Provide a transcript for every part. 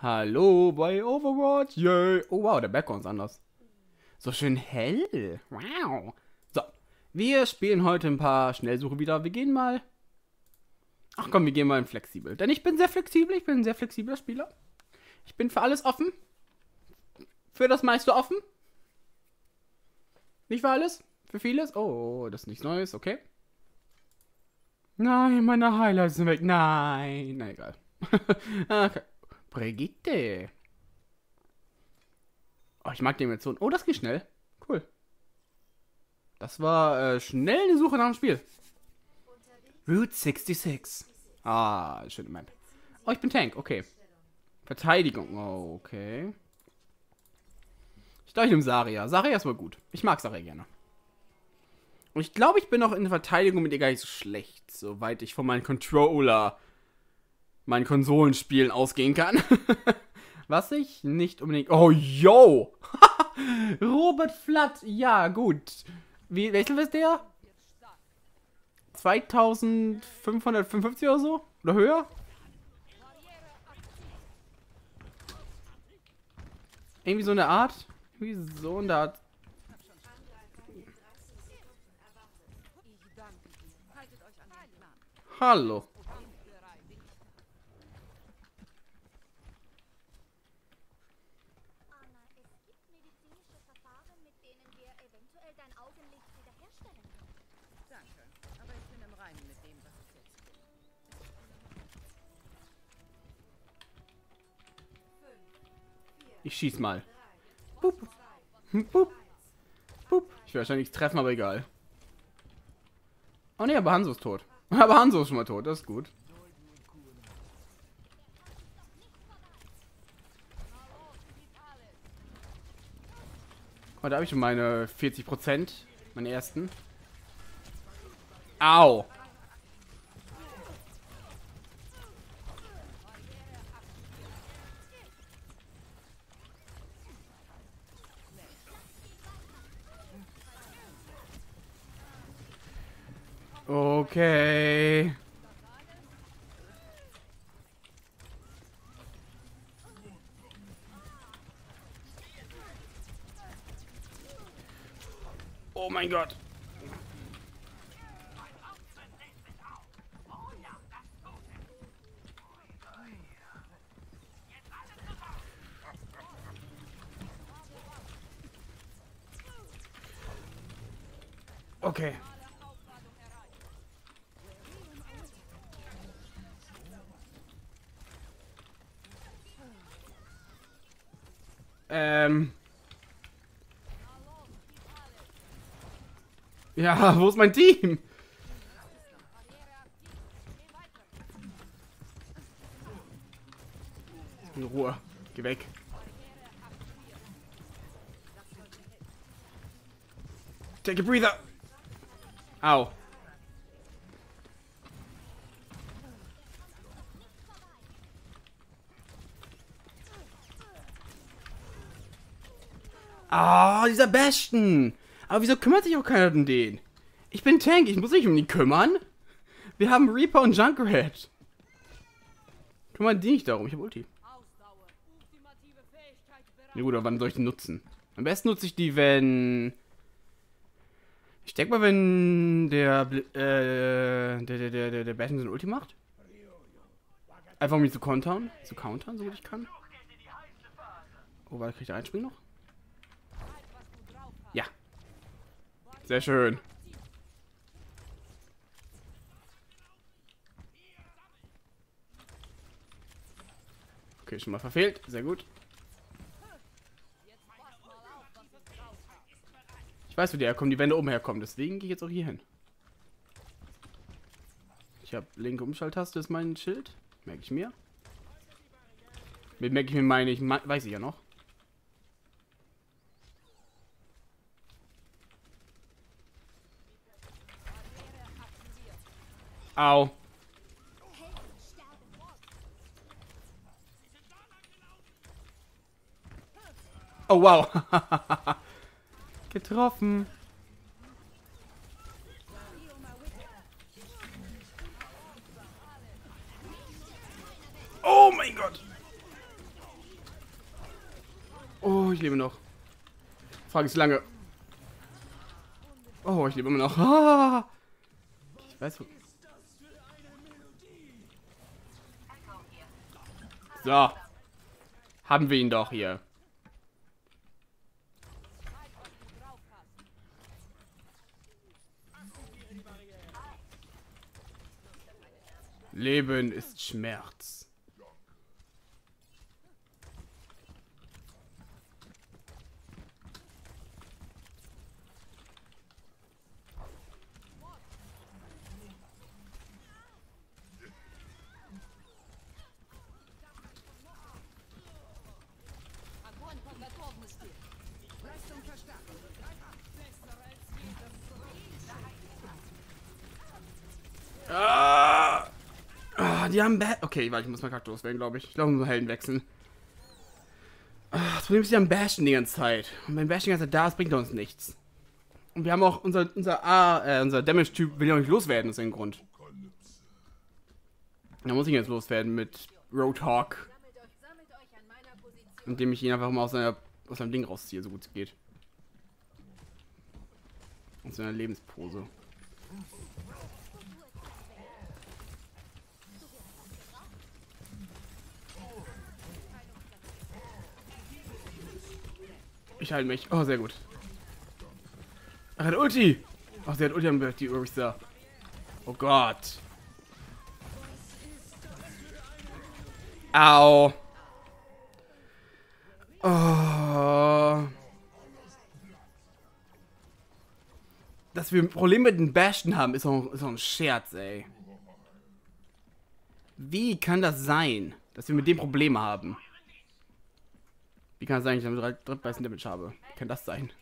Hallo bei Overwatch. Yay. Oh wow, der Background ist anders. So schön hell. Wow. So, wir spielen heute ein paar Schnellsuche wieder. Wir gehen mal... Ach komm, wir gehen mal in flexibel. Denn ich bin sehr flexibel. Ich bin ein sehr flexibler Spieler. Ich bin für alles offen. Für das meiste offen. Nicht für alles. Für vieles. Oh, das ist nichts Neues. Okay. Nein, meine Highlights sind weg. Nein. Na egal. Okay. Brigitte. Oh, ich mag den jetzt so. Oh, das geht schnell. Cool. Das war schnell eine Suche nach dem Spiel. Route 66. Ah, schöne Map. Oh, ich bin Tank. Okay. Verteidigung. Oh, okay. Ich glaube, ich nehme Zarya. Zarya ist wohl gut. Ich mag Zarya gerne. Und ich glaube, ich bin auch in der Verteidigung mit ihr gar nicht so schlecht. Soweit ich von meinem Controller, meinen Konsolenspielen ausgehen kann. Was ich nicht unbedingt... Oh, yo! Robert Flatt. Ja, gut. Welcher ist der? 2555 oder so? Oder höher? Irgendwie so eine Art. Irgendwie so eine Art. Hallo. Ich schieß mal. Boop. Boop. Boop. Ich will wahrscheinlich nichts treffen, aber egal. Oh ne, aber Hanzo ist tot. Aber Hanzo ist schon mal tot, das ist gut. Oh, da habe ich schon meine 40%. Meine ersten. Au. Okay. Oh mein Gott. Okay. Ja, wo ist mein Team? In Ruhe. Geh weg. Take a breather. Au. Ah, dieser Bastion. Aber wieso kümmert sich auch keiner um den? Ich bin Tank, ich muss mich um die kümmern. Wir haben Reaper und Junkrat. Kümmern die nicht darum, ich habe Ulti. Na gut, aber wann soll ich die nutzen? Am besten nutze ich die, wenn... Ich denke mal, wenn der Bastion so ein Ulti macht. Einfach um mich zu countern, so gut ich kann. Oh, warte, krieg ich da einen Spring noch? Ja. Sehr schön. Okay, schon mal verfehlt. Sehr gut. Ich weiß, wo die herkommen. Die Wände oben herkommen. Deswegen gehe ich jetzt auch hier hin. Ich habe linke Umschalttaste, ist mein Schild. Merke ich mir. Mit merke ich mir meine, weiß ich ja noch. Au. Oh, wow. Getroffen. Oh mein Gott. Oh, ich lebe noch. Frage ist lange. Oh, ich lebe immer noch. Ah, ich weiß wo. So. Haben wir ihn doch hier. Leben ist Schmerz. Die haben okay, warte, ich muss mal Charakter loswerden, glaube ich. Ich glaube, wir müssen Helden wechseln. Das Problem ist, die haben Bastion die ganze Zeit. Und wenn Bastion die ganze Zeit da ist, bringt er uns nichts. Und wir haben auch unser Damage-Typ will ja auch nicht loswerden, aus dem Grund. Da muss ich jetzt loswerden mit Roadhog. Indem ich ihn einfach mal aus seinem Ding rausziehe, so gut es geht. Aus seiner Lebenspose. Ich halte mich. Oh, sehr gut. Ach, er hat Ulti. Ach, sie hat Ulti am die Orisa. Oh Gott. Au. Oh. Dass wir ein Problem mit den Bastion haben, ist auch ein Scherz, ey. Wie kann das sein, dass wir mit dem Probleme haben? Wie kann es sein, dass ich damit drittbeißen Damage habe? Wie kann das sein?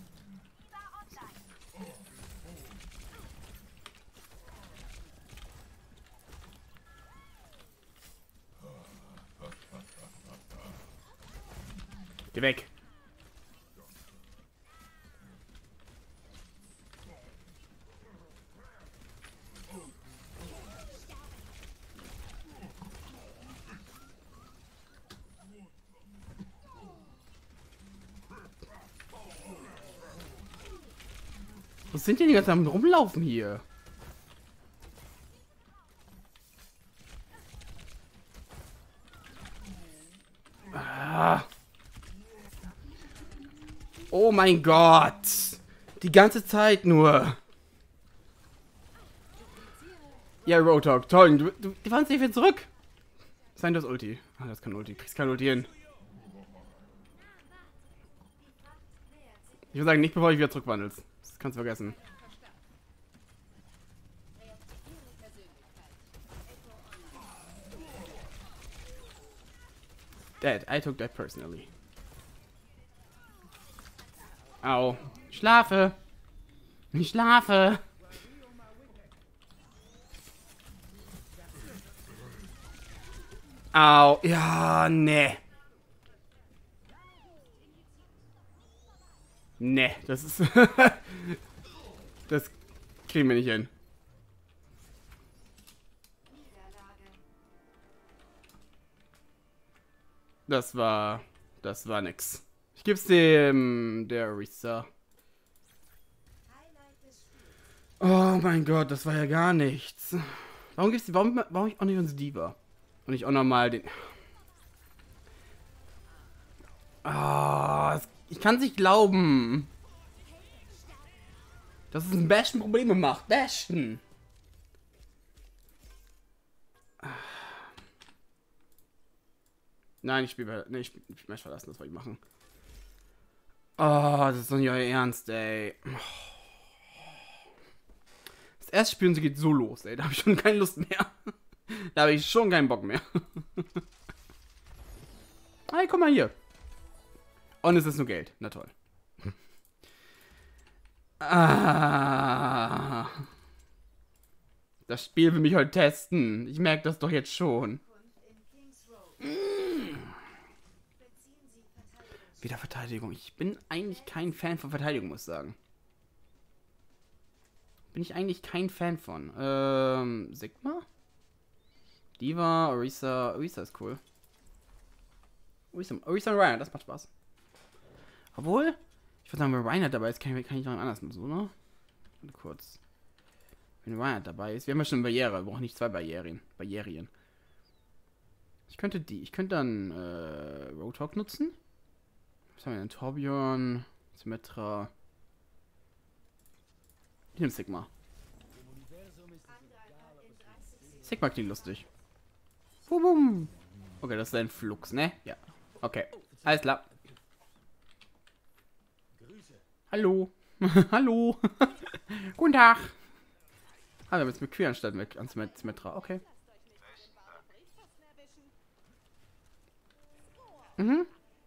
Geh weg. Was sind denn die ganze Zeit am Rumlaufen hier? Ah. Oh mein Gott. Die ganze Zeit nur. Ja, Roadhog, toll. Die fahren sich wieder zurück. Sein das Ulti. Ah, das kann Ulti. Kriegst kein Ulti hin. Ich würde sagen, nicht bevor ich wieder zurückwandelst. Das kannst du vergessen. Dead. I took that personally. Au. Ich schlafe. Ich schlafe. Au. Ja, ne. Ne, das ist... das kriegen wir nicht hin. Das war nix. Ich geb's dem... der Orisa. Oh mein Gott, das war ja gar nichts. Warum gibt's die... warum ich auch nicht unsere Diva? Und ich auch nochmal den... Ah, ich kann es nicht glauben. Dass es ein Bastion Probleme macht. Bastion. Nein, ich spiele... Nee, ich Match verlassen, das wollte ich machen. Oh, das ist doch nicht euer Ernst, ey. Das erste Spiel und sie geht so los, ey. Da habe ich schon keine Lust mehr. Da habe ich schon keinen Bock mehr. Hey, guck mal hier. Und es ist nur Geld. Na toll. Ah. Das Spiel will mich heute testen. Ich merke das doch jetzt schon. Wieder Verteidigung. Ich bin eigentlich kein Fan von Verteidigung, muss ich sagen. Bin ich eigentlich kein Fan von. Sigma? Diva, Orisa. Orisa ist cool. Orisa und Ryan, das macht Spaß. Obwohl, ich würde sagen, wenn Reinhardt dabei ist, kann ich noch anders so, ne? Warte kurz. Wenn Reinhardt dabei ist, wir haben ja schon eine Barriere, wir brauchen nicht zwei Barrieren. Ich könnte dann Roadhog nutzen. Was haben wir denn? Torbjörn, Symmetra. Ich nehme Sigma. Sigma klingt lustig. Bum. Okay, das ist ein Flux, ne? Ja. Okay. Alles klar. Hallo. Hallo. Guten Tag. Ah, wir haben jetzt mit Queer anstatt mit Symmetra. Okay. Mhm.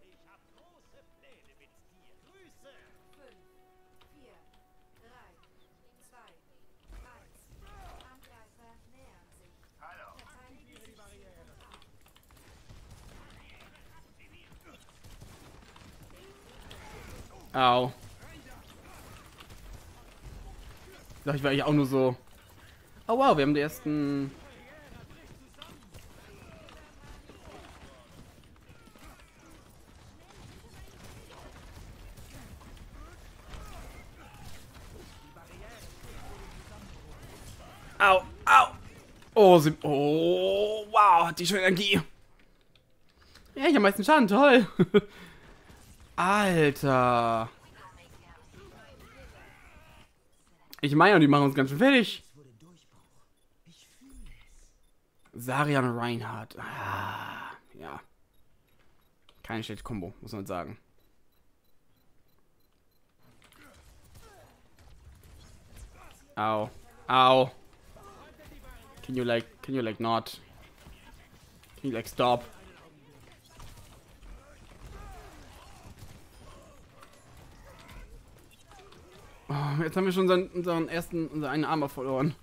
Au. Doch, ich war eigentlich auch nur so. Oh wow, wir haben die ersten. Au, au. Oh, oh, wow, hat die schon Energie. Ja, ich habe meisten Schaden, toll. Alter. Ich meine, die machen uns ganz schön fertig. Sarian Reinhardt. Ah, ja. Keine schlechte Kombo, muss man sagen. Au. Au. Can you like not? Can you like stop? Oh, jetzt haben wir schon unseren einen Armer verloren.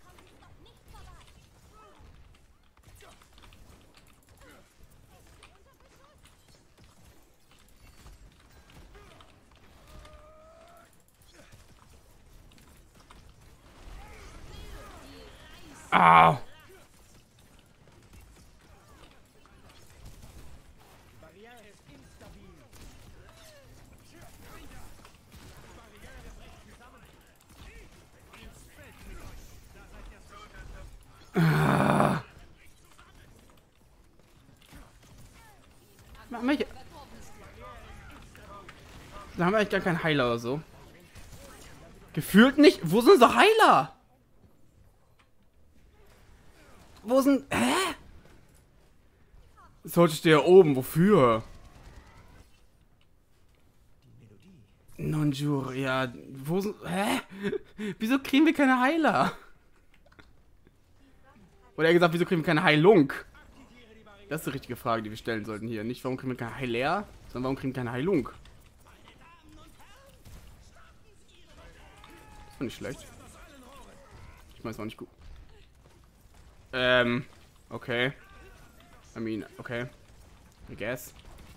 Au. Da haben wir eigentlich gar keinen Heiler oder so. Gefühlt nicht. Wo sind unsere Heiler? Wo sind... Hä? Sollte ich hier oben. Wofür? Nonjur, ja. Wo sind... Hä? Wieso kriegen wir keine Heiler? Oder eher gesagt, wieso kriegen wir keine Heilung? Das ist die richtige Frage, die wir stellen sollten hier. Nicht, warum kriegen wir keine Heiler, sondern warum kriegen wir keine Heilung? Das war nicht schlecht. Ich meine, es war nicht gut. Okay. I mean, okay. I guess.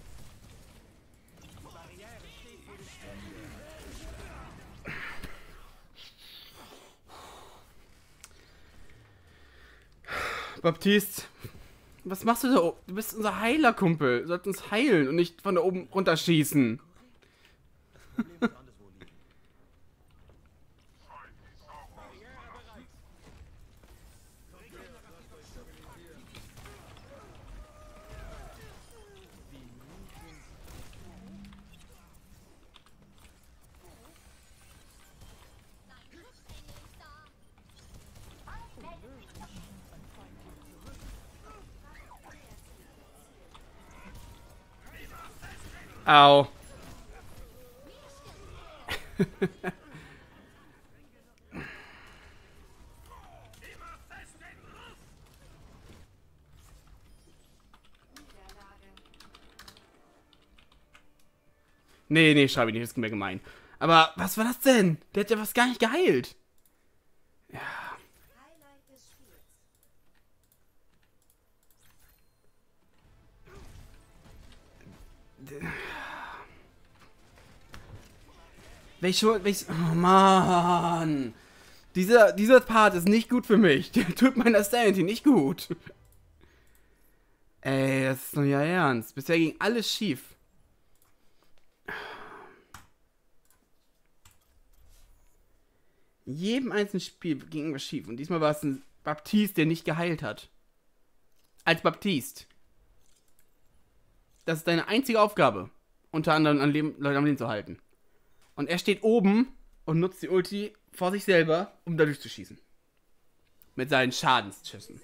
Baptiste, was machst du da oben? Du bist unser Heilerkumpel. Du sollst uns heilen und nicht von da oben runterschießen. Au. Nee, schreibe ich nicht, das ist mir gemein. Aber was war das denn? Der hat ja was gar nicht geheilt. Ja. Oh Mann. Dieser Part ist nicht gut für mich. Der tut meiner Sanity nicht gut. Ey, das ist doch ja ernst. Bisher ging alles schief. In jedem einzelnen Spiel ging irgendwas schief. Und diesmal war es ein Baptiste, der nicht geheilt hat. Als Baptiste. Das ist deine einzige Aufgabe. Unter anderem Leute am Leben zu halten. Und er steht oben und nutzt die Ulti vor sich selber, um da durchzuschießen. Mit seinen Schadensschüssen.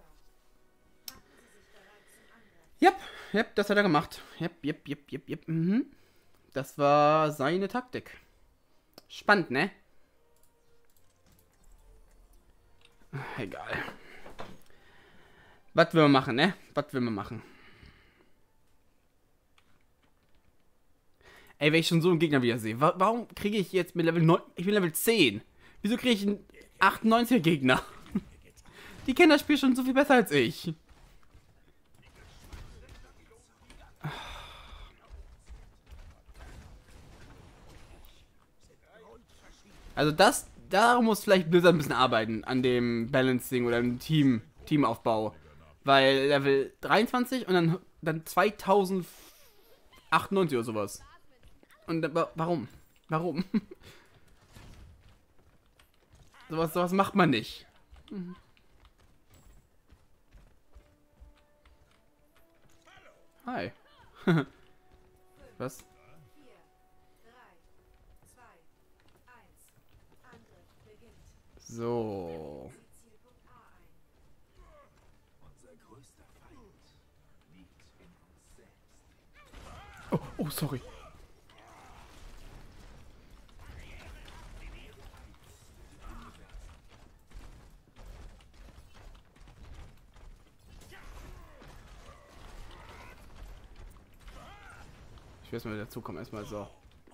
Yep, das hat er gemacht. Yep. Mhm. Das war seine Taktik. Spannend, ne? Egal. Was will man machen, ne? Was will man machen? Ey, wenn ich schon so einen Gegner wieder sehe, warum kriege ich jetzt mit Level 9... Ich bin Level 10. Wieso kriege ich einen 98er Gegner? Die kennen das Spiel schon so viel besser als ich. Also da muss vielleicht Blizzard ein bisschen arbeiten an dem Balancing oder dem Teamaufbau. Weil Level 23 und dann 2098 oder sowas. Und warum? Warum? sowas macht man nicht. Hi. Was? So. Oh, sorry. Ich will erstmal dazu kommen, erstmal so.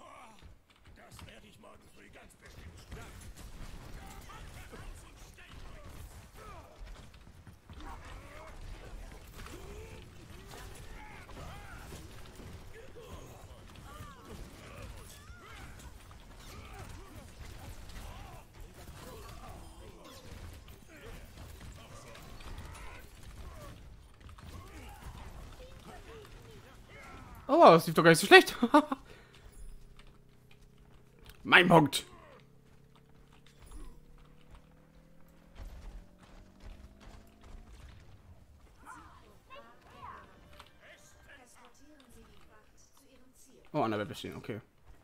Oh, das lief doch gar nicht so schlecht. Mein Punkt. Oh, an der Welt bestehen, okay.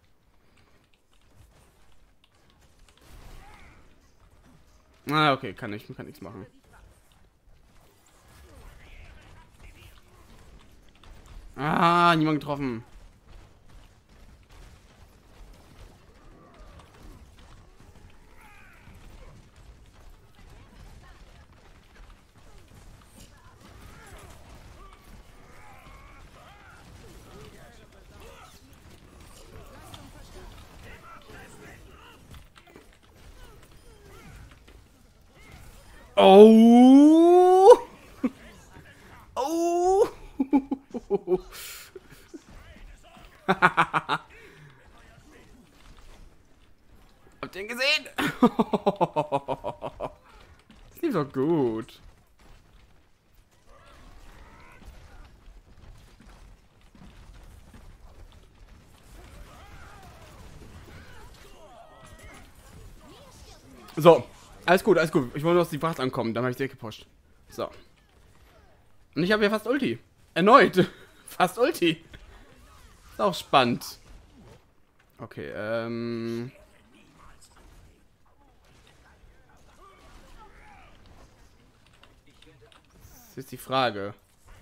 Ah, okay, kann nichts machen. Ah, niemand getroffen. Oh! Oh! Habt ihr ihn gesehen? Das lief doch gut. So, alles gut, alles gut. Ich wollte nur, dass die Fracht ankommen, dann habe ich direkt gepusht. So. Und ich habe ja fast Ulti. Erneut. Fast Ulti. Ist auch spannend. Okay, das ist die Frage.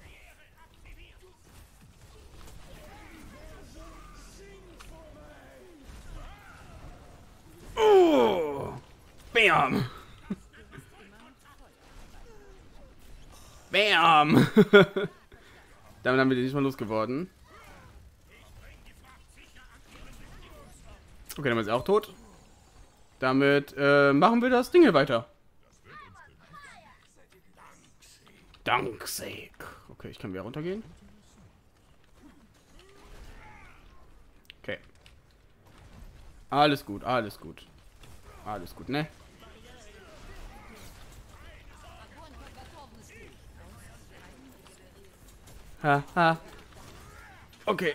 Oh! Bam! Bam! Damit haben wir den nicht mal losgeworden. Okay, dann ist er auch tot. Damit machen wir das Ding hier weiter. Danksake. Okay, ich kann wieder runtergehen. Okay. Alles gut, alles gut. Alles gut, ne? Haha. Okay.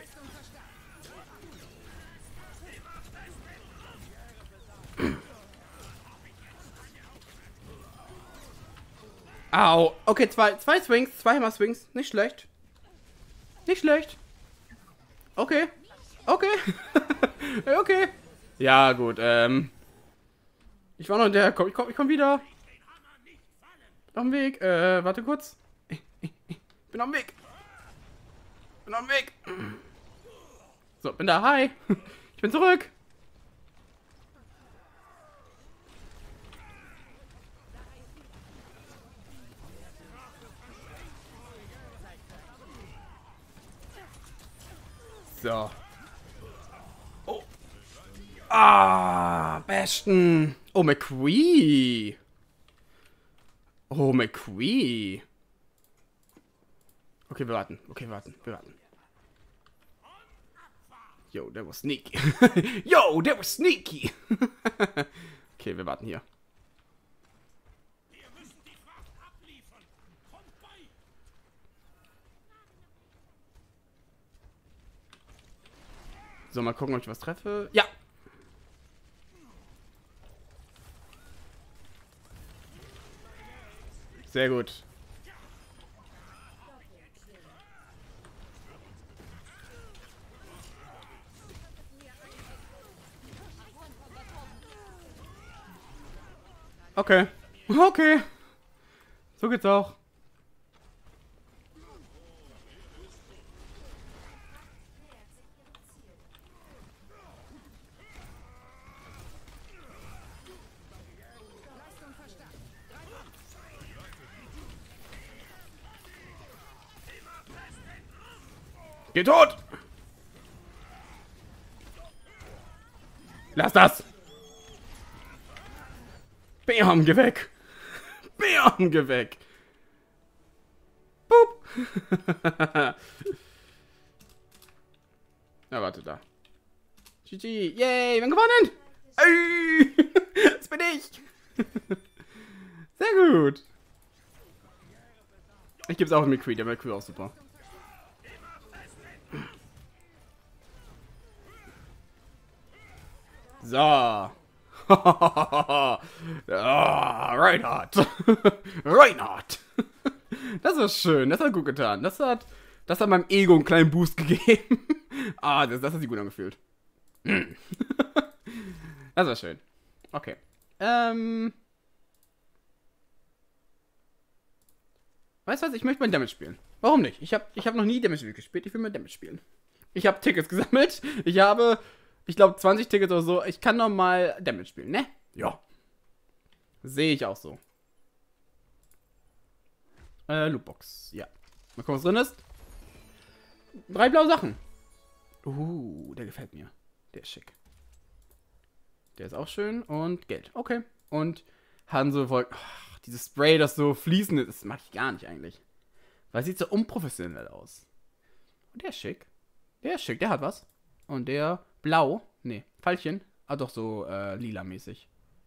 Au. Okay, zwei Swings, zwei Hammer Swings. Nicht schlecht. Nicht schlecht. Okay. Okay. Okay. Ja, gut, ich war noch in der... Ich komm wieder. Auf dem Weg. Warte kurz. Bin auf dem Weg. Bin auf dem Weg. So, bin da. Hi. Ich bin zurück. So. Oh. Ah, besten. Oh, McQuee. Oh, McQuee. Okay, wir warten. Okay, wir warten. Wir warten. Yo, der war sneaky. Yo, der war sneaky. Okay, wir warten hier. So, mal gucken, ob ich was treffe. Ja. Sehr gut. Okay. Okay. So geht's auch. Geh tot! Lass das! Bam, geh weg! Bam, geh weg! Boop! Ja, warte da. GG! Yay, wir haben gewonnen! Ey, das bin ich! Sehr gut! Ich geb's auch mit McQuee, der McQuee auch super. So. Oh, Reinhardt. Reinhardt. Das war schön. Das hat gut getan. Das hat meinem Ego einen kleinen Boost gegeben. Ah, das hat sich gut angefühlt. Das war schön. Okay. Weißt du was? Ich möchte mal Damage spielen. Warum nicht? Ich hab noch nie Damage gespielt. Ich will mal Damage spielen. Ich habe Tickets gesammelt. Ich glaube 20 Tickets oder so. Ich kann noch mal Damage spielen, ne? Ja. Sehe ich auch so. Lootbox. Ja. Mal gucken, was drin ist. 3 blaue Sachen. Der gefällt mir. Der ist schick. Der ist auch schön. Und Geld. Okay. Und Hanso folgt. Oh, dieses Spray, das so fließend ist, das mag ich gar nicht eigentlich. Weil es sieht so unprofessionell aus. Und der ist schick. Der ist schick. Der hat was. Und der blau. Nee, Pfeilchen. Ah, doch, so lila-mäßig.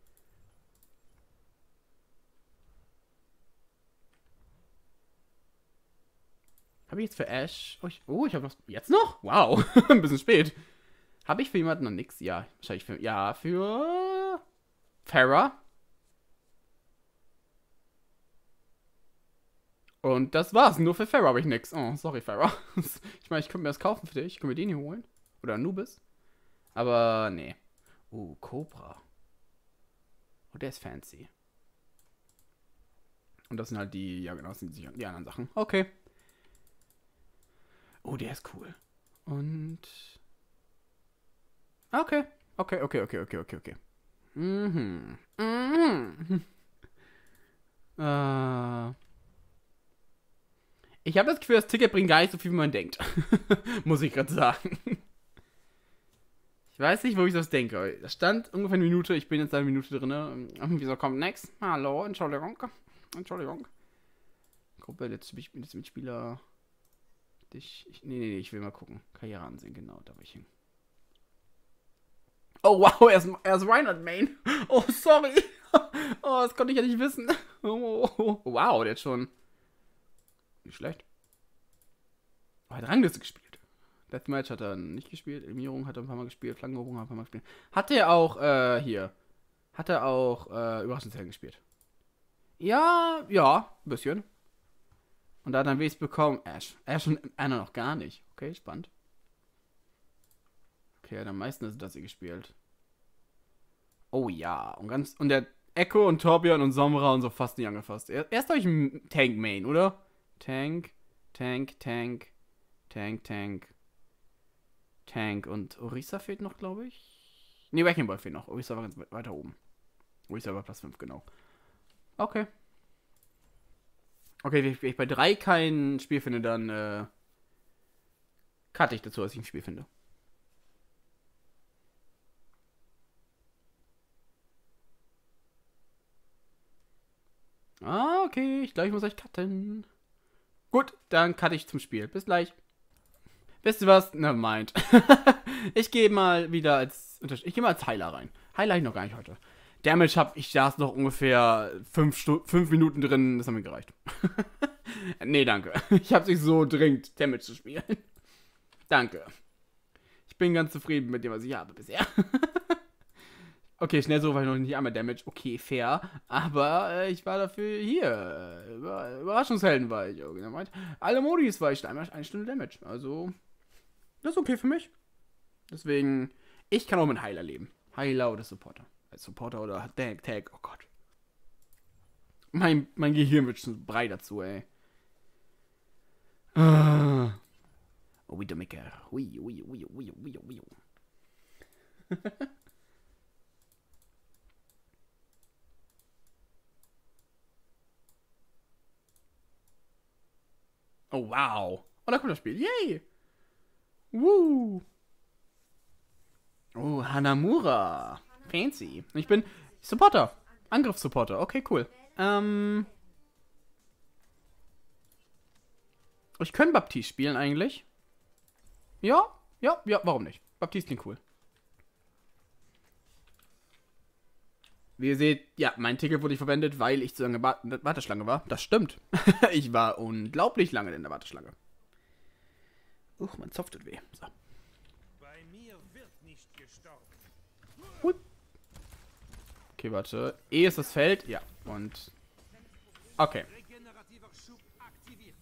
Habe ich jetzt für Ash? Oh, ich habe noch. Jetzt noch? Wow. Ein bisschen spät. Habe ich für jemanden noch nix? Ja, wahrscheinlich für. Ja, für. Farah. Und das war's. Nur für Farah habe ich nix. Oh, sorry, Farah. Ich meine, ich könnte mir das kaufen für dich. Ich könnte mir den hier holen. Oder Anubis. Aber, nee. Cobra. Oh, der ist fancy. Und das sind halt die. Ja, genau, das sind die anderen Sachen. Okay. Oh, der ist cool. Und. Okay. Okay. Mhm. Ich habe das Gefühl, das Ticket bringt gar nicht so viel, wie man denkt. Muss ich gerade sagen. Ich weiß nicht, wo ich das denke. Da stand ungefähr eine Minute. Ich bin jetzt eine Minute drin. Wieso kommt next? Hallo, Entschuldigung. Gruppe, jetzt Mitspieler. Nee, ich will mal gucken. Karriere ansehen, genau, da will ich hin. Oh, wow, er ist Reinhardt Main. Oh, sorry. Oh, das konnte ich ja nicht wissen. Oh, wow, der hat schon. Nicht schlecht. Oh, er hat Rangliste gespielt. Deathmatch hat er nicht gespielt. Eliminierung hat er ein paar Mal gespielt. Flankenroberung hat er ein paar Mal gespielt. Hat er auch, Überraschungshelden gespielt. Ja, ja, ein bisschen. Und da hat dann Base bekommen. Ash und Anna noch gar nicht. Okay, spannend. Okay, dann meistens ist das hier gespielt. Oh ja. Und der Echo und Torbjörn und Sombra und so fast nicht angefasst. Erst habe ich einen Tank-Main, oder? Tank, Tank, Tank, Tank, Tank. Tank und Orisa fehlt noch, glaube ich. Ne, Wrecking Ball fehlt noch. Orisa war ganz weiter oben. Orisa war Platz 5, genau. Okay. Okay, wenn ich bei 3 kein Spiel finde, dann cutte ich dazu, dass ich ein Spiel finde. Ah, okay. Ich glaube, ich muss euch cutten. Gut, dann cutte ich zum Spiel. Bis gleich. Wisst ihr was? Nevermind. Ich gehe mal wieder als Heiler rein. Heiler ich noch gar nicht heute. Damage hab ich saß noch ungefähr 5 Minuten drin, das hat mir gereicht. Nee, danke. Ich hab's nicht so dringend, Damage zu spielen. Danke. Ich bin ganz zufrieden mit dem, was ich habe bisher. Okay, schnell so war ich noch nicht einmal Damage. Okay, fair. Aber ich war dafür hier. Überraschungshelden war ich. Alle Modis war ich einmal 1 Stunde Damage. Also, das ist okay für mich. Deswegen, ich kann auch mit Heiler leben. Heiler oder Supporter. Als Supporter oder Tag. Oh Gott. Mein Gehirn wird schon breit dazu, ey. Oh, Widowmaker. Ui. Oh, wow. Oh, da kommt das Spiel. Yay. Woo. Oh, Hanamura. Fancy. Ich bin Supporter. Angriffssupporter. Okay, cool. Ich könnte Baptiste spielen eigentlich. Ja, warum nicht? Baptiste klingt cool. Wie ihr seht, ja, mein Ticket wurde nicht verwendet, weil ich zu lange in der Warteschlange war. Das stimmt. Ich war unglaublich lange in der Warteschlange. Man softet weh. So. Bei mir wird nicht gestorben. Okay, warte. E ist das Feld. Ja, und... Okay. Regenerativer Schub aktiviert.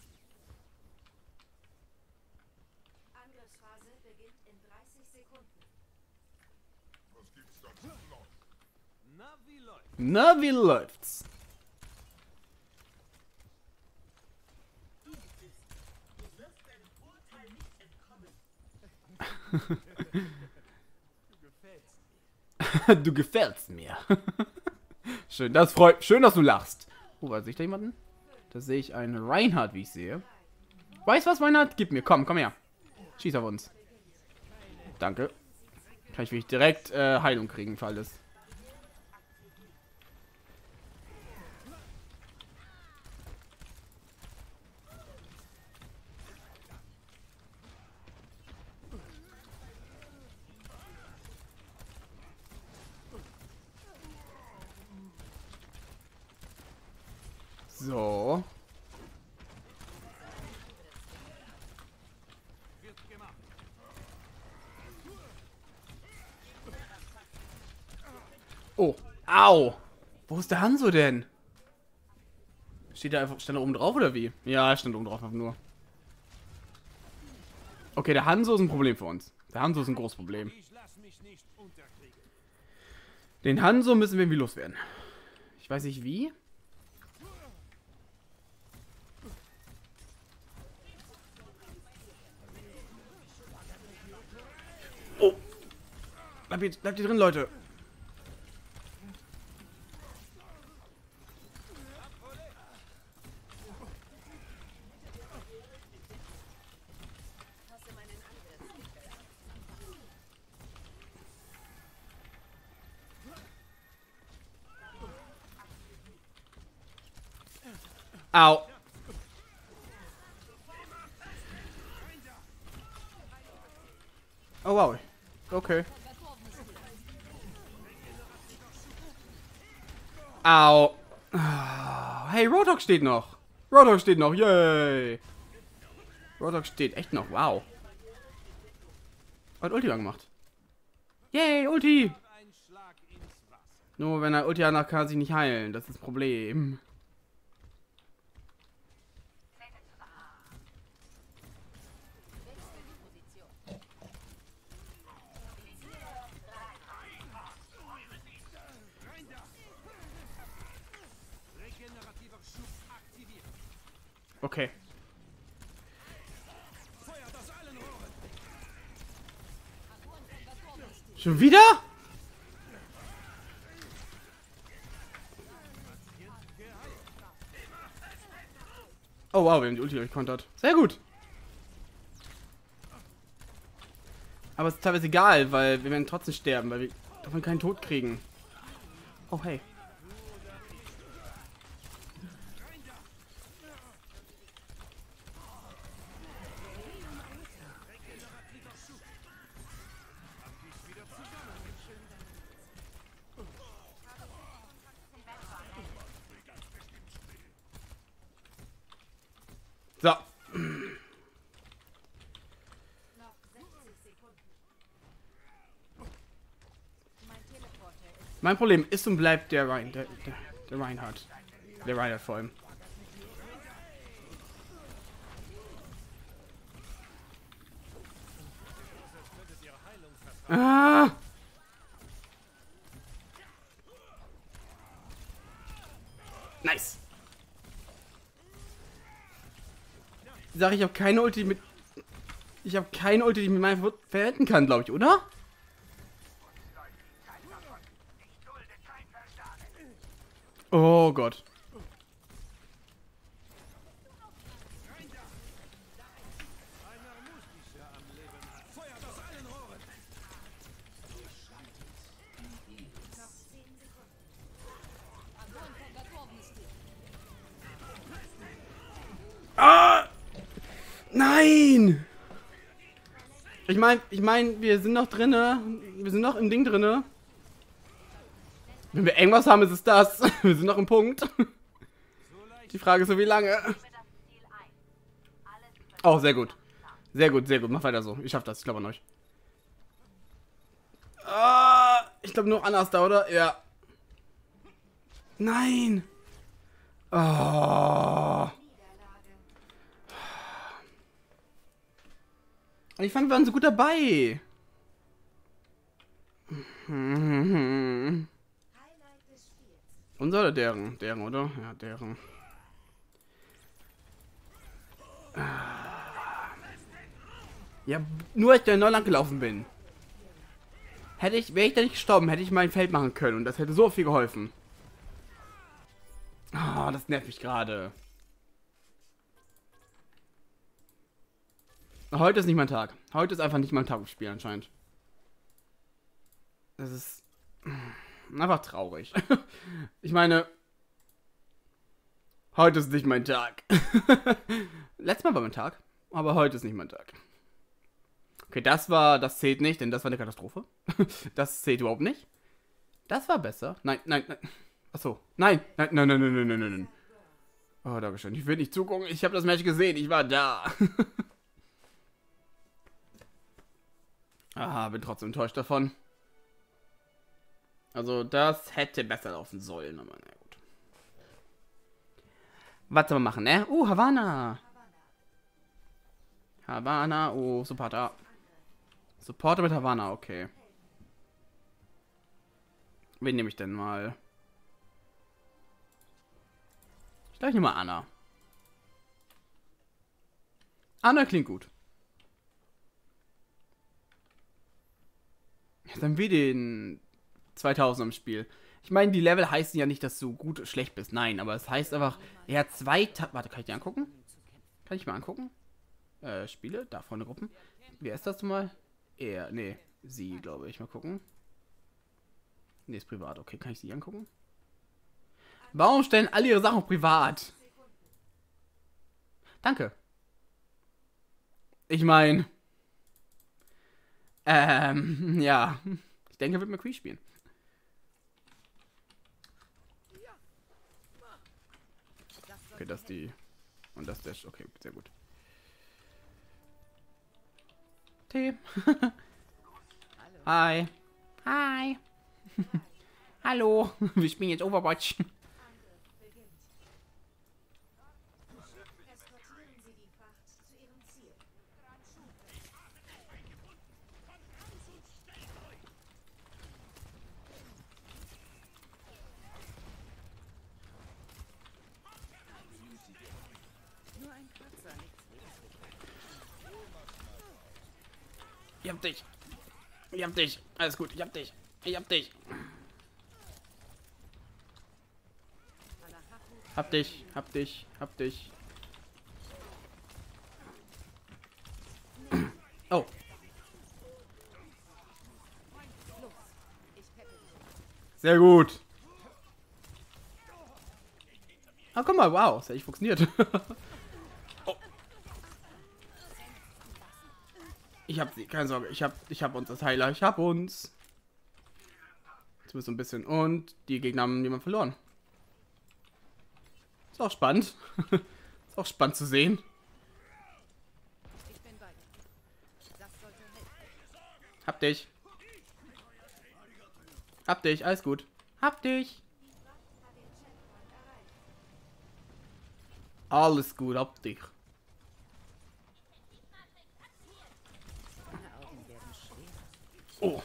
Angriffsphase beginnt in 30 Sekunden. Was gibt's da zu tun? Na, wie läuft? Na, wie läuft's? Du gefällst mir. Schön, schön, dass du lachst. Oh, sehe ich da jemanden? Da sehe ich einen Reinhardt, wie ich sehe. Weißt du was, Reinhardt? Gib mir, komm her. Schieß auf uns. Danke. Kann ich wirklich direkt Heilung kriegen, für alles. So. Oh. Au. Wo ist der Hanzo denn? Steht der einfach stand da oben drauf oder wie? Ja, er stand oben drauf einfach nur. Okay, der Hanzo ist ein Problem für uns. Der Hanzo ist ein großes Problem. Ich lass mich nicht unterkriegen. Den Hanzo müssen wir irgendwie loswerden. Ich weiß nicht wie. Oh. Bleibt hier drin, Leute. Au. Oh wow. Okay. Au. Hey, Roadhog steht noch. Roadhog steht noch. Yay. Roadhog steht echt noch. Wow. Hat Ulti gemacht. Yay, Ulti. Ein Schlag ins Wasser. Nur wenn er Ulti hat, kann er sich nicht heilen. Das ist das Problem. Okay. Schon wieder? Oh wow, wir haben die Ulti durchkontert. Sehr gut. Aber es ist teilweise egal, weil wir werden trotzdem sterben, weil wir davon keinen Tod kriegen. Oh hey. So. Noch 60 Sekunden. Mein Teleporter ist Mein Problem ist und bleibt der Reinhardt. Der Reinhardt vor allem. Ah! Nice. Ich sage, ich habe keine Ulti mit. Ich habe keine Ulti, die ich mit meinem verwenden kann, glaube ich, oder? Oh Gott. Ah! Nein! Ich meine, wir sind noch drinne. Wir sind noch im Ding drinne. Wenn wir irgendwas haben, ist es das. Wir sind noch im Punkt. Die Frage ist so, wie lange? Oh, sehr gut. Sehr gut, sehr gut. Mach weiter so. Ich schaff das. Ich glaube an euch. Ah, ich glaube nur Anna ist da, oder? Ja. Nein. Oh. Und ich fand, wir waren so gut dabei. Highlight des Spiels. Unser oder deren? Deren, oder? Ja, deren. Ja, nur als ich da neu lang gelaufen bin. Wäre ich da nicht gestorben, hätte ich mein Feld machen können. Und das hätte so viel geholfen. Ah, das nervt mich gerade. Heute ist nicht mein Tag. Heute ist einfach nicht mein Tag im Spiel anscheinend. Das ist einfach traurig. Ich meine, heute ist nicht mein Tag. Letztes Mal war mein Tag, aber heute ist nicht mein Tag. Okay, das zählt nicht, denn das war eine Katastrophe. Das zählt überhaupt nicht. Das war besser. Nein, nein, nein. Achso. Nein, nein, nein, nein, nein, nein, nein, nein. Oh, Dankeschön. Ich will nicht zugucken. Ich habe das Match gesehen. Ich war da. Aha, bin trotzdem enttäuscht davon. Also, das hätte besser laufen sollen, aber na gut. Was soll man machen, ne? Havana. Havana, Supporter. Supporter mit Havana, okay. Wen nehme ich denn mal? Ich glaube, ich nehme mal Anna. Anna klingt gut. Jetzt haben wir den 2000 im Spiel. Ich meine, die Level heißen ja nicht, dass du gut oder schlecht bist. Nein, aber es heißt einfach, er hat 2000... Warte, kann ich die angucken? Kann ich mal angucken? Spiele? Da vorne Gruppen. Wer ist das mal? Er, nee, sie, glaube ich. Mal gucken. Nee, ist privat. Okay, kann ich sie angucken? Warum stellen alle ihre Sachen auf privat? Danke. Ich meine... ja. Ich denke, er wird McCree spielen. Okay, das ist die... Und das ist der... Okay, sehr gut. Tee. Hi. Hi. Hallo, wir spielen jetzt Overwatch. Eskortieren Sie die Fracht zu Ihrem Ziel. Ich hab dich. Ich hab dich. Alles gut, ich hab dich. Ich hab dich. Hab dich, hab dich, hab dich. Oh. Sehr gut. Ah, guck mal, wow, das hat echt funktioniert. Oh. Ich hab sie, keine Sorge, ich hab uns als Heiler, ich hab uns. Jetzt müssen wir ein bisschen. Und die Gegner haben jemand verloren. Ist auch spannend. Ist auch spannend zu sehen. Ich bin bei dir. Das sollte helfen. Hab dich. Hab dich, alles gut. Hab dich. Alles gut, hab dich. Oh.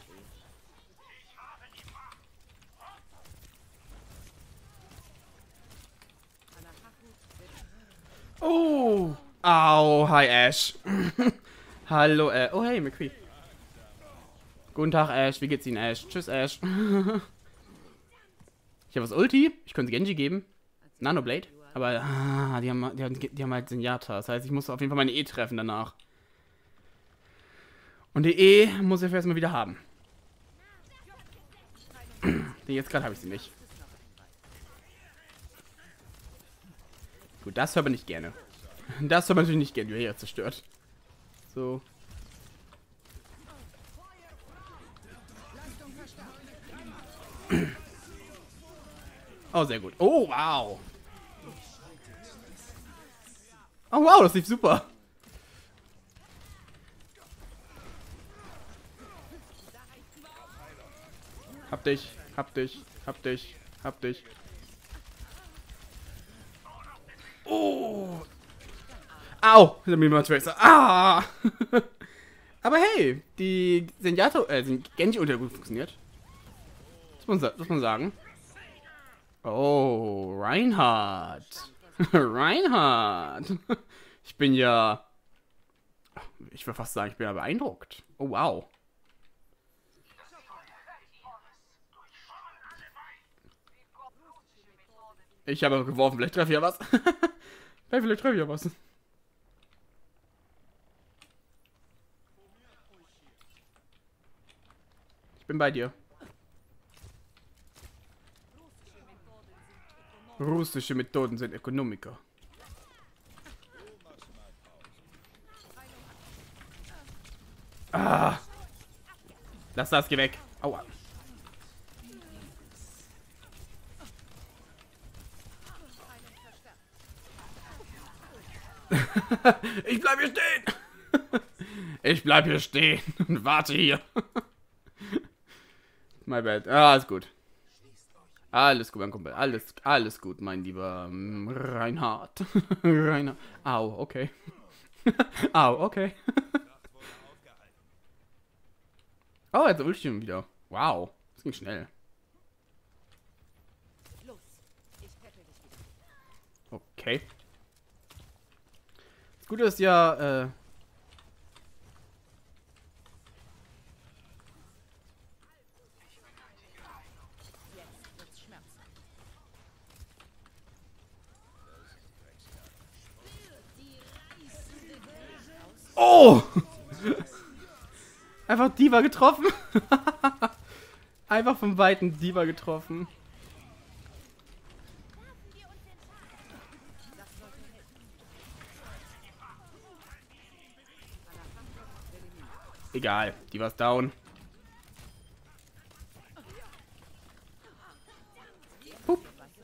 Oh. Au, hi Ash. Hallo, oh hey, McCree. Guten Tag, Ash. Wie geht's Ihnen, Ash? Tschüss, Ash. Ich habe was Ulti. Ich könnte Genji geben. Nanoblade. Aber die haben halt Zenyatta. Das heißt, ich muss auf jeden Fall meine E treffen danach. Und die E muss ich erstmal wieder haben. Denn jetzt gerade habe ich sie nicht. Gut, das hört man nicht gerne. Das hört man natürlich nicht gerne, wie er zerstört. So. Oh, sehr gut. Oh, wow. Oh, wow, das lief super. Hab dich, hab dich, hab dich, hab dich. Oh. Au, hinter mir mal Tracer. Ah. Aber hey, die Zenyatta, Genji unter gut funktioniert. Das muss man sagen. Oh, Reinhardt. Reinhardt. Ich bin ja... Ich würde fast sagen, ich bin ja beeindruckt. Oh, wow. Ich habe geworfen, vielleicht treffe ich ja was. Vielleicht treffe ich ja was. Ich bin bei dir. Russische Methoden sind Ökonomiker. Ah. Lass das, geh weg. Aua. Ich bleib hier stehen. Ich bleib hier stehen und warte hier. My bad. Ah, alles gut. Alles gut, mein Kumpel. Alles gut, mein lieber Reinhard. Reinhard. Au, okay. Au, okay. Oh, jetzt ulti schon wieder. Wow, das ging schnell. Los. Ich pette dich wieder. Okay. Das Gute ist ja, Jetzt wird's schmerzhaft. oh! Einfach Diva getroffen. Einfach vom Weiten Diva getroffen. Egal, Diva ist down. Pup.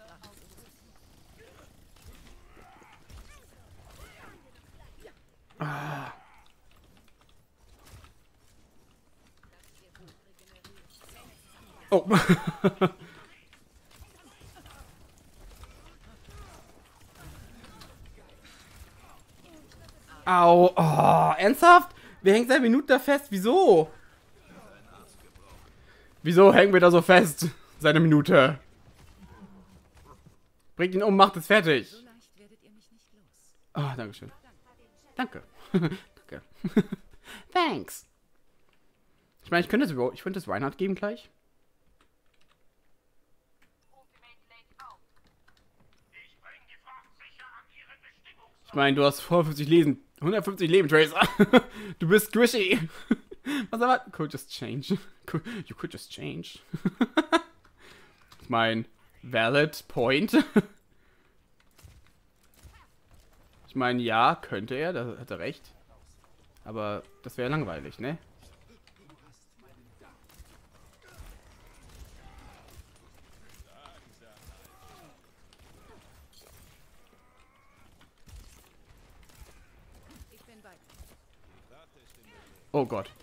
Ah. Oh. Au. Oh, ernsthaft? Wir hängen seit Minuten da fest. Wieso? Wieso hängen wir da so fest? Seit einer Minute. Bringt ihn um, macht es fertig. So leicht werdet ihr mich nicht los. Ah, dankeschön. Danke. Danke. Thanks. Ich meine, ich könnte es Reinhardt geben gleich. Ich meine, du hast 150 Leben, Tracer. Du bist squishy. Was aber? Could just change. You could just change. Ich meine, valid point. Ich meine, ja, könnte er, da hat er recht. Aber das wäre langweilig, ne? Ich bin bei dir. Oh Gott.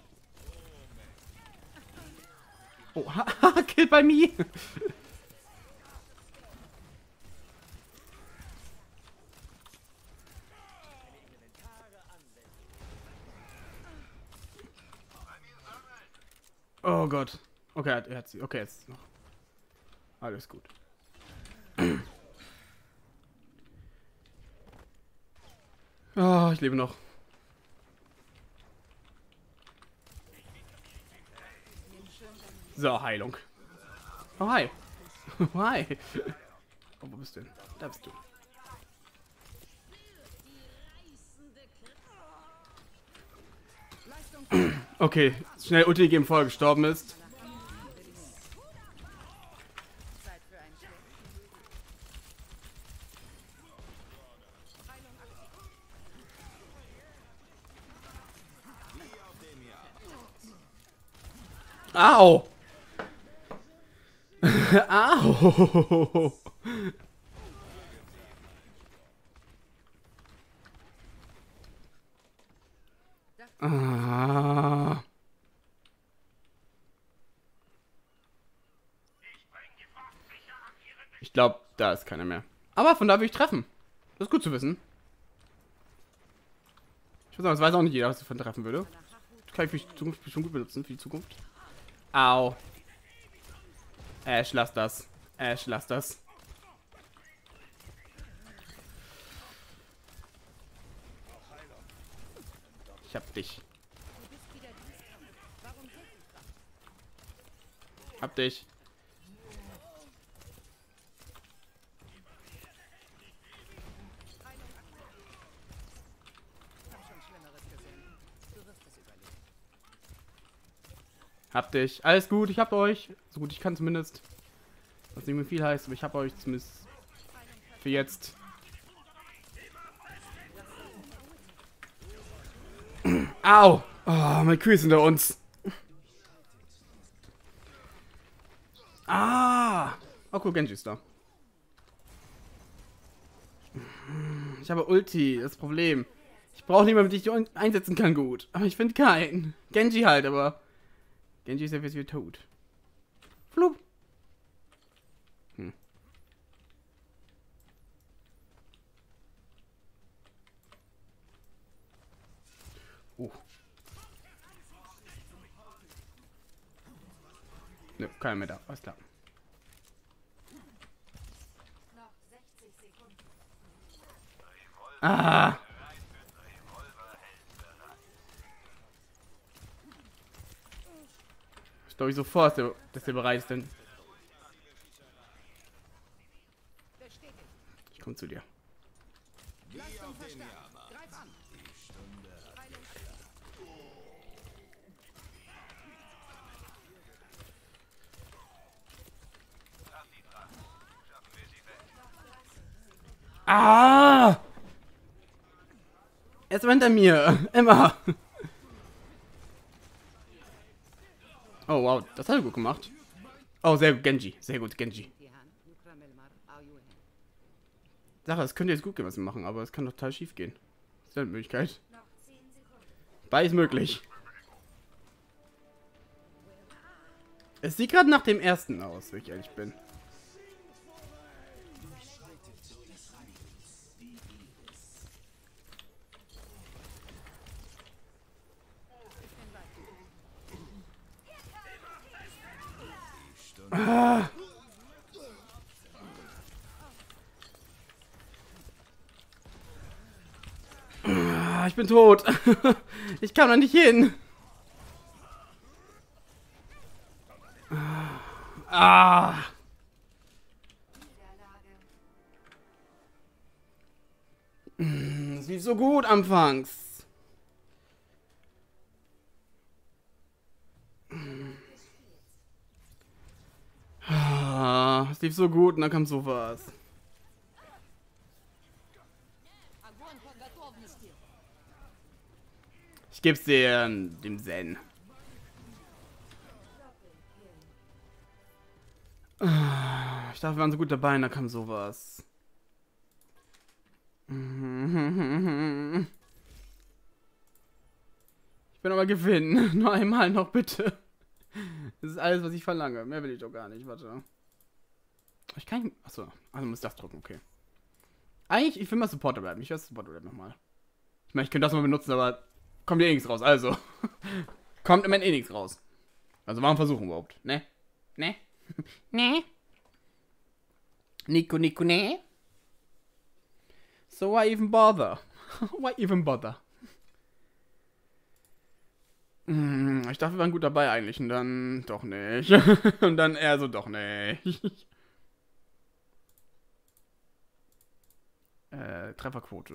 Oh, haha, kill by me. Oh Gott. Okay, er hat sie. Okay, jetzt noch. Alles gut. Oh, ich lebe noch. So, Heilung. Oh, hi. Oh, hi. Oh, wo bist du denn? Da bist du. Okay, schnell Ulti geben, bevor er gestorben ist. Zeit für einen Schritt. Heilung aktiv. Au! Au! Ah. Ich glaube, da ist keiner mehr. Aber von da will ich treffen. Das ist gut zu wissen. Ich muss sagen, das weiß auch nicht jeder, was ich von treffen würde. Das kann ich für die Zukunft bestimmt gut benutzen, für die Zukunft. Au. Ash, lass das. Ash, lass das. Ich hab dich. Du bist wieder Dienstkraft. Warum Hilfskraft? Hab dich. Heilung aktiv. Ich hab schon Schlimmeres gesehen. Du wirst es überleben. Hab dich. Alles gut, ich hab euch. So gut ich kann zumindest. Was nicht mehr viel heißt, aber ich hab euch zumindest für jetzt. Au! Oh, mein Kühe ist hinter uns. Ah! Oh, cool, Genji ist da. Ich habe Ulti, das Problem. Ich brauche niemanden, mit dem ich die einsetzen kann, gut. Aber ich finde keinen. Genji halt, aber Genji ist ja jetzt wieder tot. Flup. Ne, keiner mehr da. Alles klar. Noch 60 Sekunden. Ah! Ich glaube, ich sofort, dass der bereit ist, denn Bestätigt. ich komme zu dir. Leistung verstärkt. Greif an. Heilung aktiv. Ah! Er ist hinter mir. Immer. Oh, wow. Das hat er gut gemacht. Oh, sehr gut, Genji. Sehr gut, Genji. Die Hand. Yukra Melmar. Ayuhen. Sache, das könnte jetzt gut gehen, was wir machen, aber es kann total schief gehen. Das ist eine Möglichkeit. Noch 10 Sekunden. Beides möglich. Es sieht gerade nach dem ersten aus, wenn ich ehrlich bin. Ah. Ah, ich bin tot. Ich kam da nicht hin. Ah. Es lief so gut anfangs. Ah, es lief so gut und dann kam sowas. Ich geb's dir dem Zen. Ich dachte, wir waren so gut dabei und dann kam sowas. Ich will aber gewinnen. Nur einmal noch, bitte. Das ist alles, was ich verlange. Mehr will ich doch gar nicht. Warte. Ich kann nicht... Achso. Also muss das drücken, okay. Eigentlich, ich will mal Supporter bleiben. Ich will Supporter bleiben nochmal. Ich meine, ich könnte das mal benutzen, aber kommt ja eh nichts raus. Also. Kommt im Moment eh nichts raus. Also warum versuchen überhaupt? Ne? Ne? Ne? Nico, ne? So why even bother? Why even bother? Ich dachte, wir waren gut dabei eigentlich und dann doch nicht. Und dann eher so doch nicht. Trefferquote.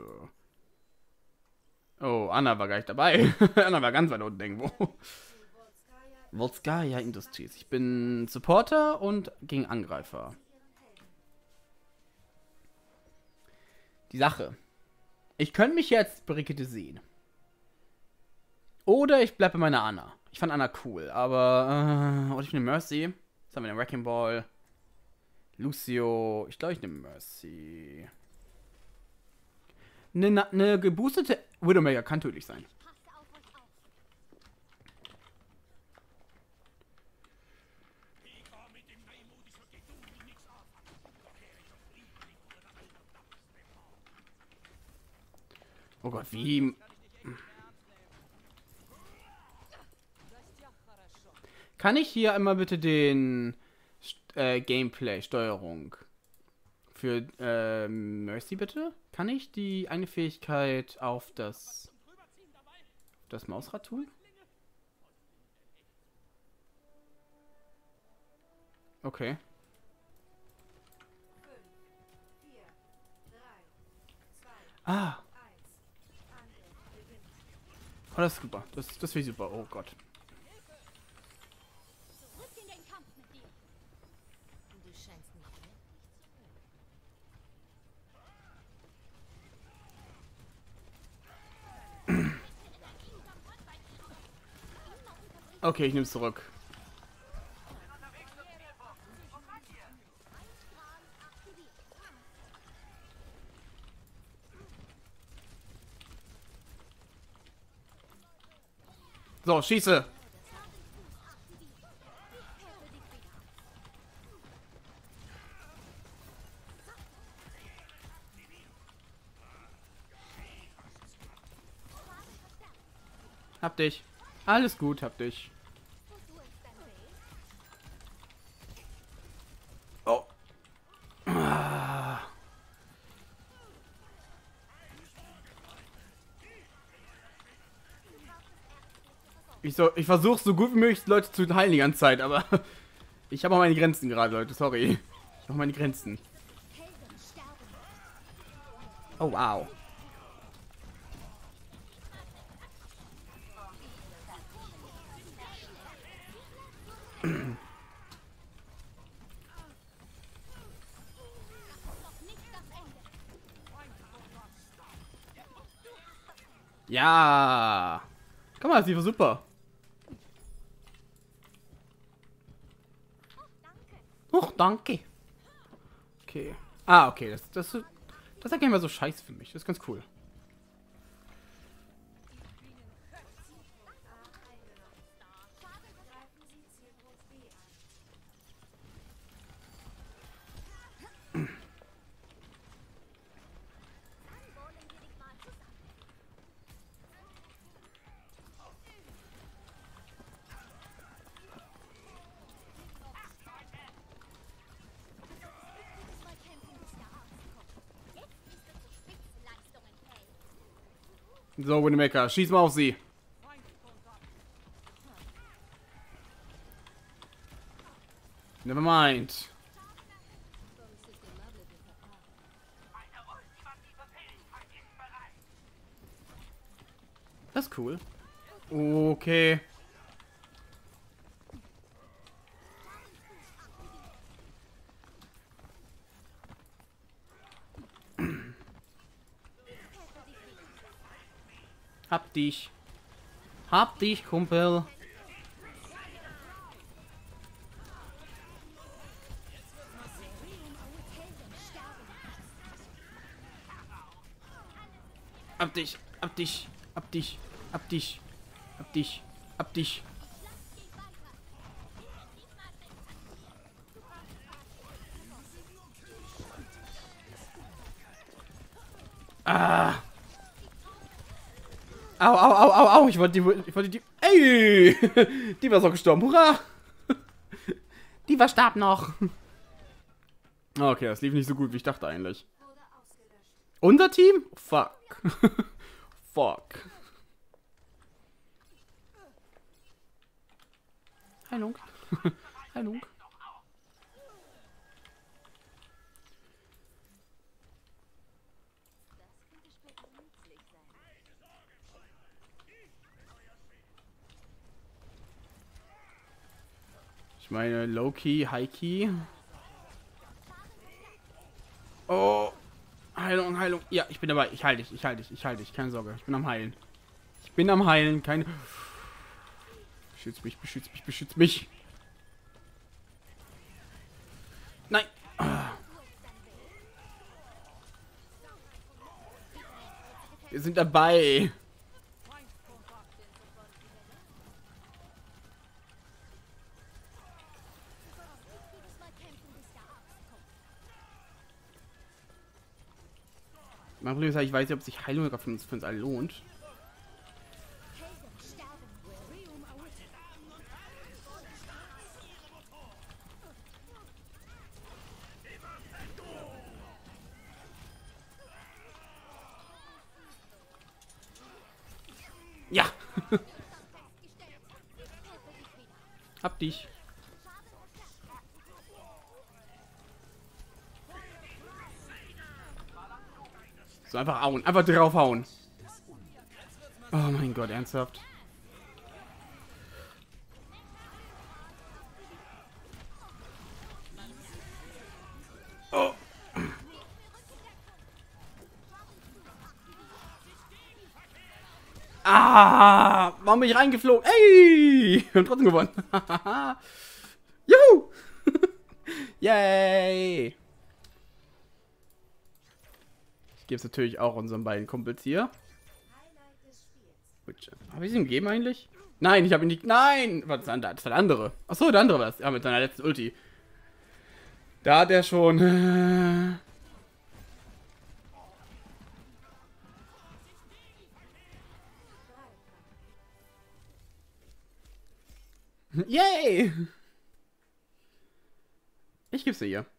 Oh, Anna war gar nicht dabei. Anna war ganz weit unten irgendwo. Volskaya Industries. Ich bin Supporter und gegen Angreifer. Die Sache. Ich könnte mich jetzt Brigitte sehen. Oder ich bleibe bei meiner Anna. Ich fand Anna cool, aber... oder ich nehme Mercy. Was haben wir denn? Wrecking Ball. Lucio. Ich glaube, ich nehme Mercy. Eine geboostete Widowmaker kann tödlich sein. Oh Gott, wie... Kann ich hier einmal bitte den Gameplay-Steuerung für Mercy bitte? Kann ich die eine Fähigkeit auf das Mausrad tun? Okay. Ah. Oh, das ist super. Das finde ich super. Oh Gott. Zurück in den Kampf mit dir. Du scheinst nicht wirklich Okay, ich nehme es zurück. So, schieße. Hab dich. Alles gut, hab dich. Oh. Ah. Ich versuche so gut wie möglich Leute zu heilen die ganze Zeit, aber ich habe auch meine Grenzen gerade, Leute. Sorry. Ich habe meine Grenzen. Oh, wow. Ja. Guck mal, das war super. Och, danke. Okay. Ah, okay. Das ist ja gar nicht mehr so scheiße für mich. Das ist ganz cool. So, Winnemecker, schieß mal auf sie. Never mind. Das ist cool. Okay. Hab dich. Hab dich, Kumpel. Hab dich. Hab dich. Hab dich. Hab dich. Hab dich. Hab dich. Ah. Au, au, au, au, au. Ich wollte die. Ey! Die war so gestorben. Hurra! Die war starb noch. Okay, das lief nicht so gut, wie ich dachte eigentlich. Unser Team? Fuck. Fuck. Heilung. Heilung. Ich meine, Low-Key, High-Key. Oh. Heilung, Heilung. Ja, ich bin dabei. Ich halte dich, ich halte dich, ich halte dich. Keine Sorge. Ich bin am Heilen. Ich bin am Heilen. Keine. Beschütz mich, beschütz mich, beschütz mich. Nein. Wir sind dabei. Mein Problem ist, ich weiß nicht, ob sich Heilung für uns alle lohnt. Ja. Hab dich. So, einfach hauen. Einfach draufhauen. Oh mein Gott, ernsthaft. Oh. Ah, warum bin ich reingeflogen? Ey! Wir haben trotzdem gewonnen. Juhu! Yay! Ich gebe es natürlich auch unseren beiden Kumpels hier. Habe ich es ihm gegeben eigentlich? Nein, ich habe ihn nicht. Nein! Was ist das? Der andere. Achso, der andere war es. Ja, mit seiner letzten Ulti. Da hat er schon. Yay! Ich geb's dir hier.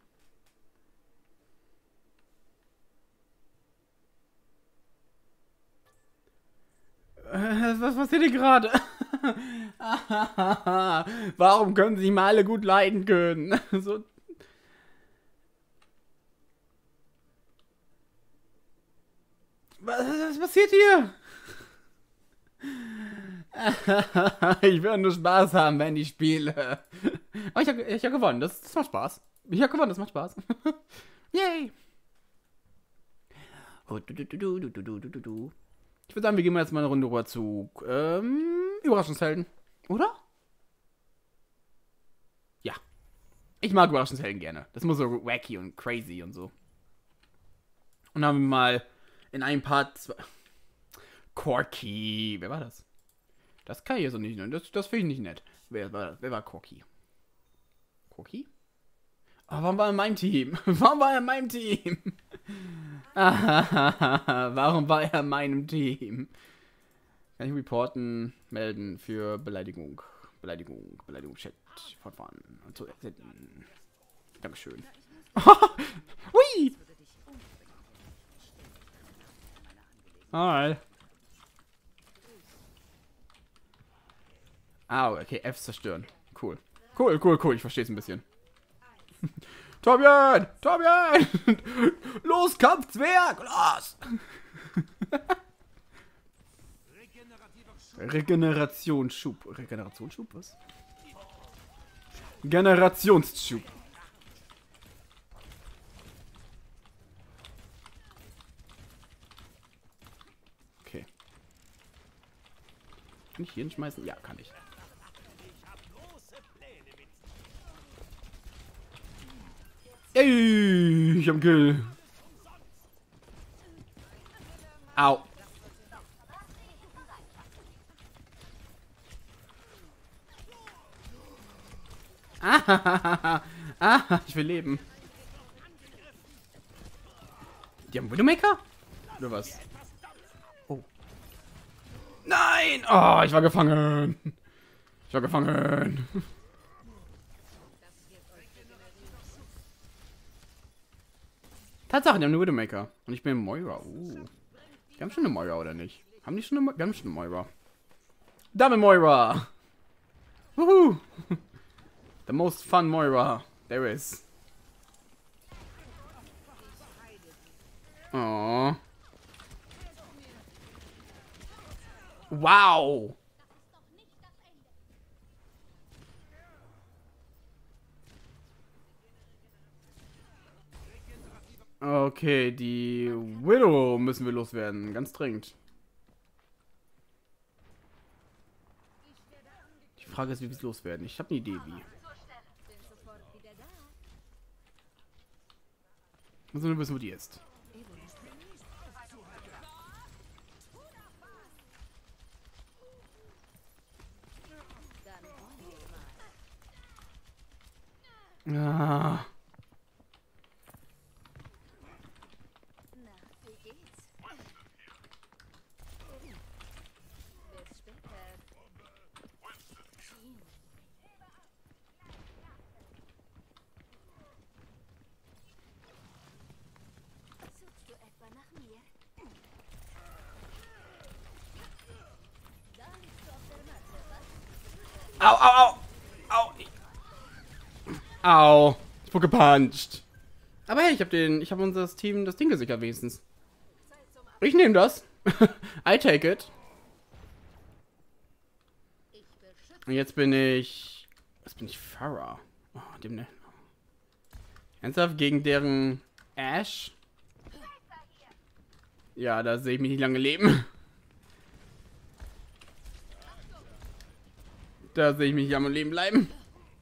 Was passiert hier gerade? Warum können sie mal alle gut leiden können? So. Was passiert hier? Ich will nur Spaß haben, wenn ich spiele. Aber ich hab gewonnen. Das macht Spaß. Ich hab gewonnen, das macht Spaß. Yay! Oh, ich würde sagen, wir gehen jetzt mal eine Runde rüber zu Überraschungshelden. Oder? Ja. Ich mag Überraschungshelden gerne. Das muss so wacky und crazy und so. Und dann haben wir mal in einem Part Corky. Wer war das? Das kann ich hier so nicht nennen. Das finde ich nicht nett. Wer war Corky? Corky? Oh, warum war er in meinem Team? Warum war er in meinem Team? Warum war er in meinem Team? Kann ich reporten, melden für Beleidigung. Beleidigung, Chat, fortfahren und so senden. Dankeschön. Hui! Alright. Ah, okay, F zerstören. Cool. Cool. Ich verstehe es ein bisschen. Torbjörn! Torbjörn! Los, Kampfzwerg! Los! Regenerationsschub. Regenerationsschub, was? Generationsschub. Okay. Kann ich hier hinschmeißen? Ja, kann ich. Ey, ich hab einen Kill. Au. Ich will leben. Die haben Widowmaker? Oder was? Oh. Nein! Oh, ich war gefangen. Ich war gefangen. Tatsache, die haben eine Widowmaker. Und ich bin Moira. Die haben schon eine Moira, oder nicht? Haben die schon eine Moira? Wir haben schon eine Moira. Dame Moira! Wuhu! The most fun Moira there is. Oh. Wow! Okay, die Widow müssen wir loswerden. Ganz dringend. Die Frage ist, wie wir es loswerden. Ich habe eine Idee, wie. Also nur wissen, wo die ist. Ah. Na, wie geht's? Bis später. Suchst du etwa nach mir? Da liegst du auf der Matte, was? Au, au, au! Au! Au! Ich wurde gepuncht. Aber hey, ich habe unser Team das Ding gesichert wenigstens. Ich nehme das. I take it. Und jetzt bin ich... Was bin ich? Farah. Oh, dem ne. Ernsthaft? Gegen deren Ash? Ja, da sehe ich mich nicht lange leben. Da sehe ich mich nicht am Leben bleiben.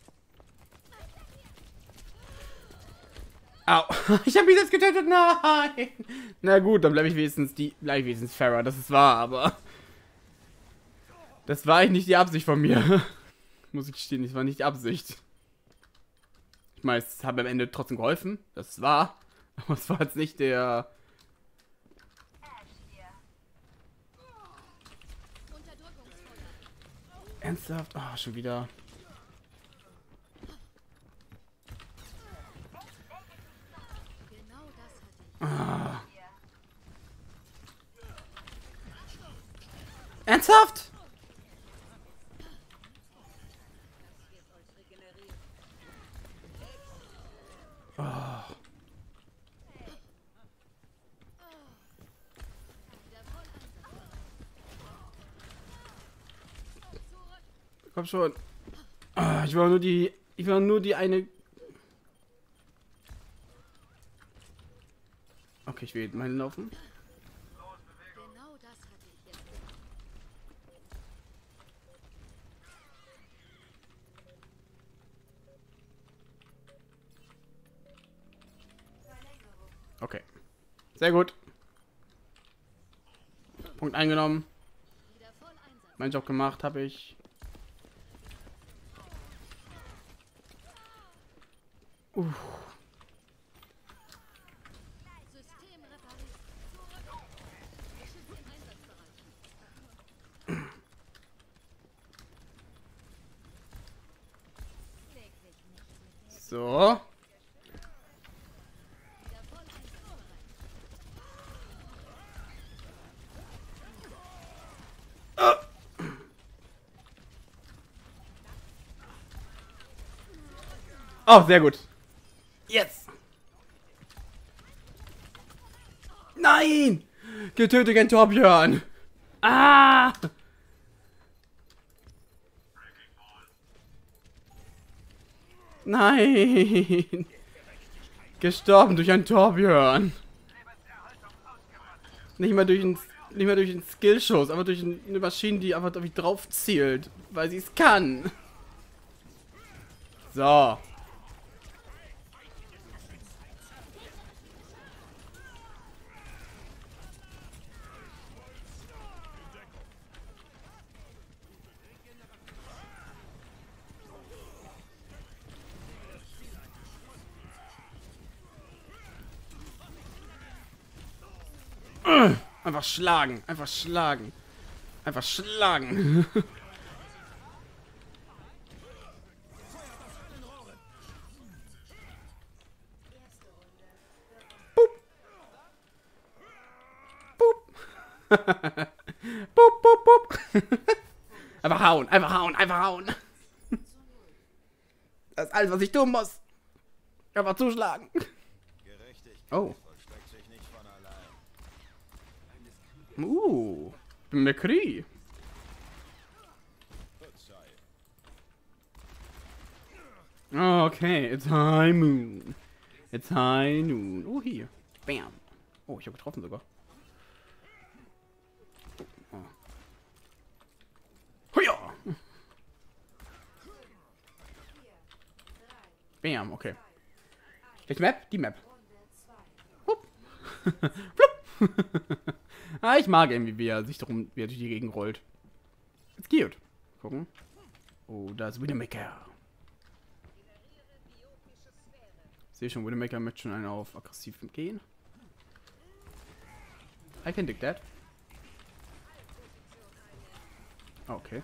Au. Ich habe mich jetzt getötet. Nein. Na gut, dann bleibe ich wenigstens Farah. Das ist wahr, aber... Das war eigentlich nicht die Absicht von mir. Muss ich gestehen, das war nicht die Absicht. Ich meine, es hat mir am Ende trotzdem geholfen. Das ist wahr. Aber es war jetzt nicht der... Ernsthaft? Oh, schon wieder. Ah. Ernsthaft? Oh. Komm schon. Ah, ich war nur die eine. Okay, ich will meinen laufen. Genau das hatte ich jetzt. Okay. Sehr gut. Punkt eingenommen. Wieder voll Einsatz. Mein Job gemacht, habe ich. System repariert. Zurück. Schütze im Einsatzbereich. Leg dich nicht mit mir. So. Wieder voll einsatzbereit. Oh, sehr gut. Yes. Nein! Getötet ein Torbjörn. Ah! Nein! Gestorben durch einen Torbjörn. Nicht mal durch einen Skillschuss, aber durch eine Maschine, die einfach auf mich drauf zielt, weil sie es kann. So. Einfach schlagen, einfach schlagen. Einfach schlagen. Bup, bup, bup. Einfach hauen, einfach hauen, einfach hauen. Das ist alles, was ich tun muss. Einfach zuschlagen. Oh. McCree. Okay, it's high moon. It's high noon. Oh, hier. Bam. Oh, ich habe getroffen sogar. Oh. Huja. Bam, okay. Welche Map? Die Map. Hup. Flup. Ah, ich mag irgendwie, wie er durch die Gegend rollt. Ist cute. Gucken. Oh, da ist Widowmaker. Ich sehe schon, Widowmaker möchte schon einen auf aggressiv gehen. I can dig that. Okay.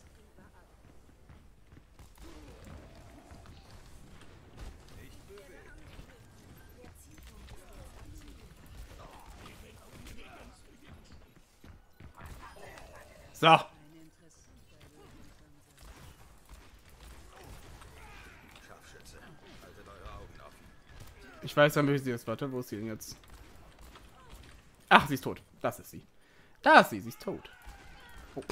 So. Ich weiß dann, wie sie ist. Warte, wo ist sie denn jetzt? Ach, sie ist tot. Das ist sie. Da ist sie. Sie ist tot. Oh.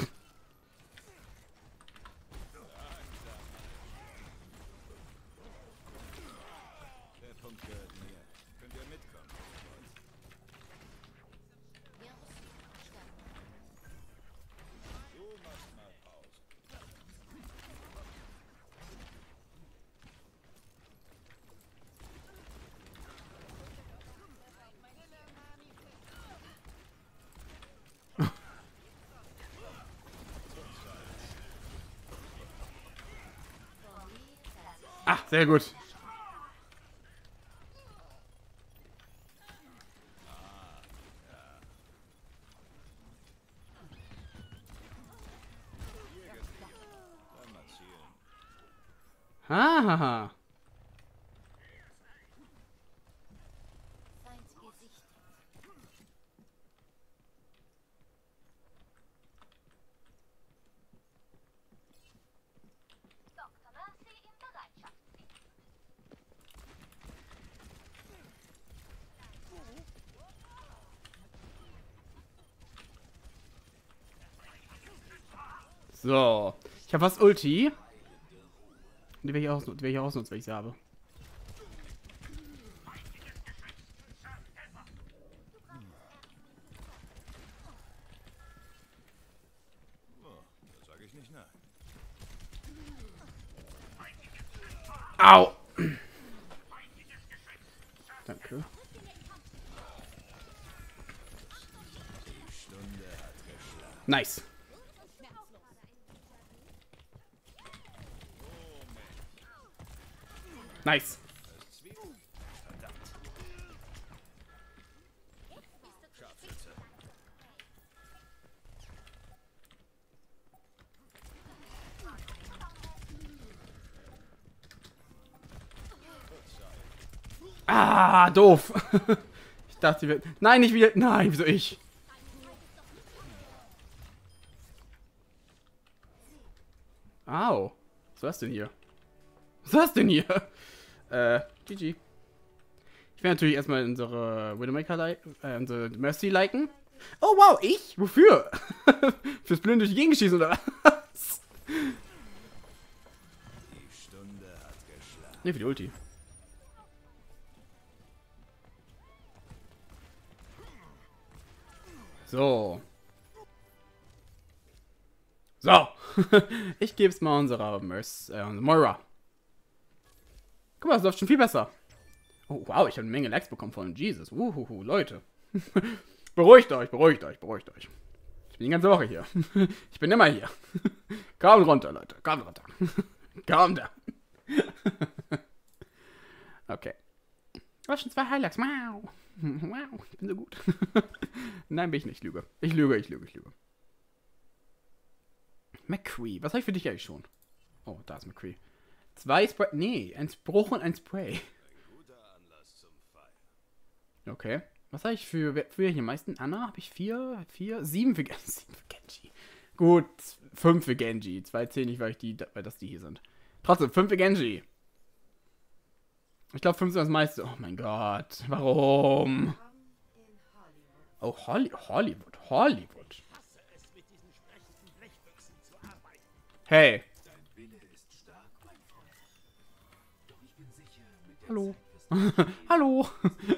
Ah, sehr gut. Hahaha. Feind gesichtet. Dr. Mercy in Bereitschaft. So. Ich habe was Ulti. Die werde ich ausnutzen, wenn ich sie habe. Da sage ich nicht nein. Au! Danke. Nice. Nice. Ah, doof. Ich dachte, sie wird... Nein, nicht wieder... Nein, wieso ich? Au. Was ist das denn hier? Was ist das denn hier? GG. Ich werde natürlich erstmal unsere Widowmaker unsere Mercy liken. Oh wow, ich? Wofür? Fürs blind durch die Gegend schießen oder was? Ne, für die Ulti. So. So. Ich gebe es mal unserer Moira. Guck mal, es läuft schon viel besser. Oh, wow, ich habe eine Menge Likes bekommen von Jesus. Leute. Beruhigt euch, beruhigt euch, beruhigt euch. Ich bin die ganze Woche hier. Ich bin immer hier. Kaum runter, Leute. Kaum runter. Kaum da. Okay. Du hast schon 2 Highlights. Wow. Wow, ich bin so gut. Nein, bin ich nicht. Ich lüge. Ich lüge, ich lüge, ich lüge. McCree. Was habe ich für dich eigentlich schon? Oh, da ist McCree. 2 Spray. Nee, ein Spruch und ein Spray. Okay. Was habe ich für hier am meisten? Anna? Habe ich 4? 7 für Genji. Gut, 5 für Genji. 2 zählen nicht, weil das die hier sind. Trotzdem, 5 für Genji. Ich glaube, 5 sind das meiste. Oh mein Gott. Warum? Oh, Hollywood. Hey. Hallo. Hallo.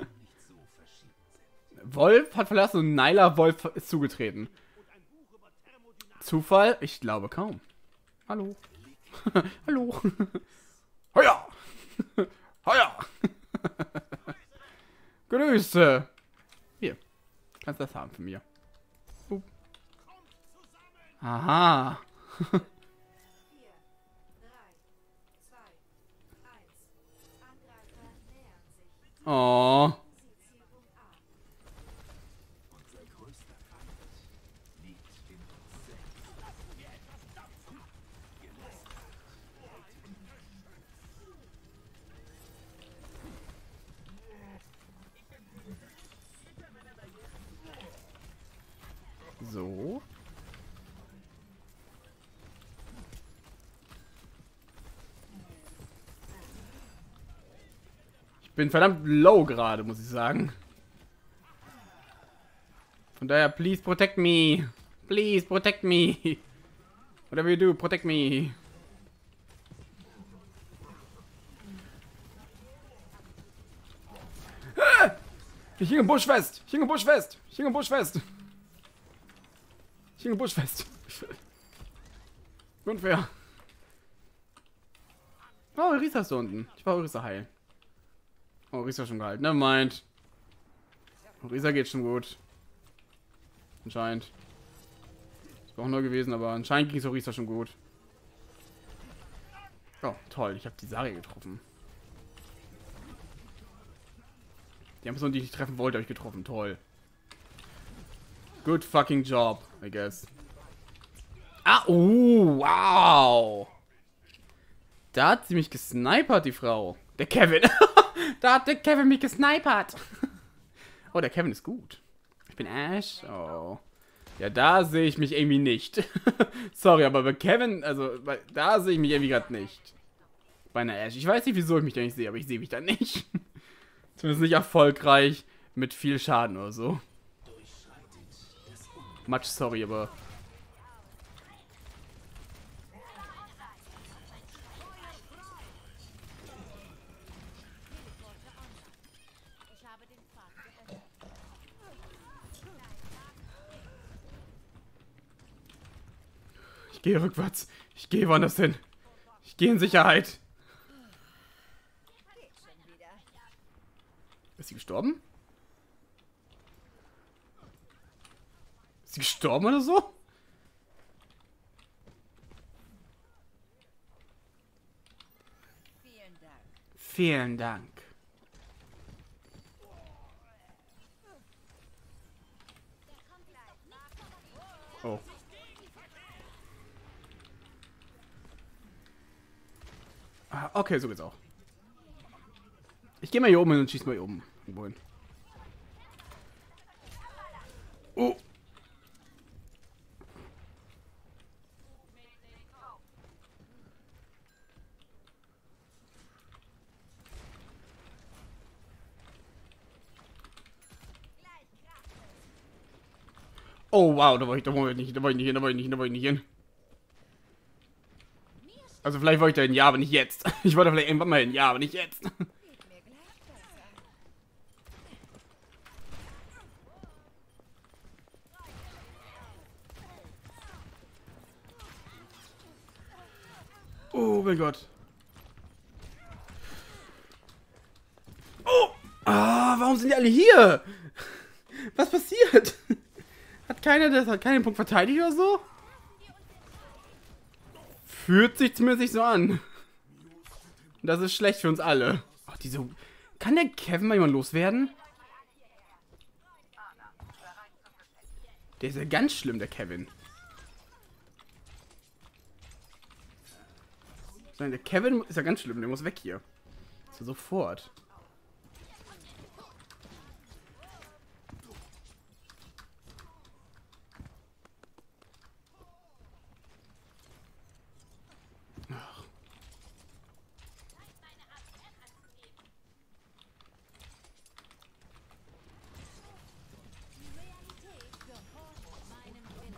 Wolf hat verlassen und Nyla Wolf ist zugetreten. Zufall? Ich glaube kaum. Hallo. Hallo. Heuer. Heuer. Grüße. Hier. Kannst das haben von mir. Aha. 4, 3, 2, 1. Angreifer nähern sich. Oh. Fixierung A. So. Ich bin verdammt low gerade, muss ich sagen. Von daher, please protect me. Please protect me. Whatever you do, protect me. Ah! Ich hing im Busch fest. Ich hing im Busch fest. Ich hing im Busch fest. Ich hing im Busch fest. Unfair. Oh, Orisa ist da unten. Ich war Orisa heil. Oh, Orisa schon geheilt. Never mind. Orisa geht schon gut. Anscheinend. Das war auch neu gewesen, aber anscheinend ging es Orisa schon gut. Oh, toll. Ich habe die Sari getroffen. Die Person, die ich nicht treffen wollte, habe ich getroffen. Toll. Good fucking job, I guess. Ah, wow. Da hat sie mich gesnipert, die Frau. Der Kevin. Da hat der Kevin mich gesnipert. Oh, der Kevin ist gut. Ich bin Ash. Oh. Ja, da sehe ich mich irgendwie nicht. Sorry, aber bei Kevin, also, da sehe ich mich irgendwie gerade nicht. Bei einer Ash. Ich weiß nicht, wieso ich mich da nicht sehe, aber ich sehe mich da nicht. Zumindest nicht erfolgreich mit viel Schaden oder so. Much sorry, aber... Ich habe den Pfad geöffnet. Ich gehe rückwärts. Ich gehe woanders hin. Ich gehe in Sicherheit. Geht schon wieder. Ist sie gestorben? Ist sie gestorben oder so? Vielen Dank. Vielen Dank. Oh. Ah, okay, so geht's auch. Ich gehe mal hier oben hin und schieß mal hier oben irgendwo hin. Oh. Oh, wow, da wollte ich nicht hin, da wollte ich nicht hin, da wollte ich nicht hin, da wollte ich nicht hin. Also vielleicht wollte ich da hin, ja, aber nicht jetzt. Ich wollte vielleicht irgendwann mal hin, ja, aber nicht jetzt. Geht mir gleich besser. Oh mein Gott. Oh! Ah, warum sind die alle hier? Was passiert? Hat keiner den Punkt verteidigt oder so? Fühlt sich zumindest nicht so an. Das ist schlecht für uns alle. Ach, diese... Kann der Kevin mal jemand loswerden? Der ist ja ganz schlimm, der Kevin. Nein, der Kevin ist ja ganz schlimm, der muss weg hier. So sofort. Ach. Die Realität gehorcht meinem Willen.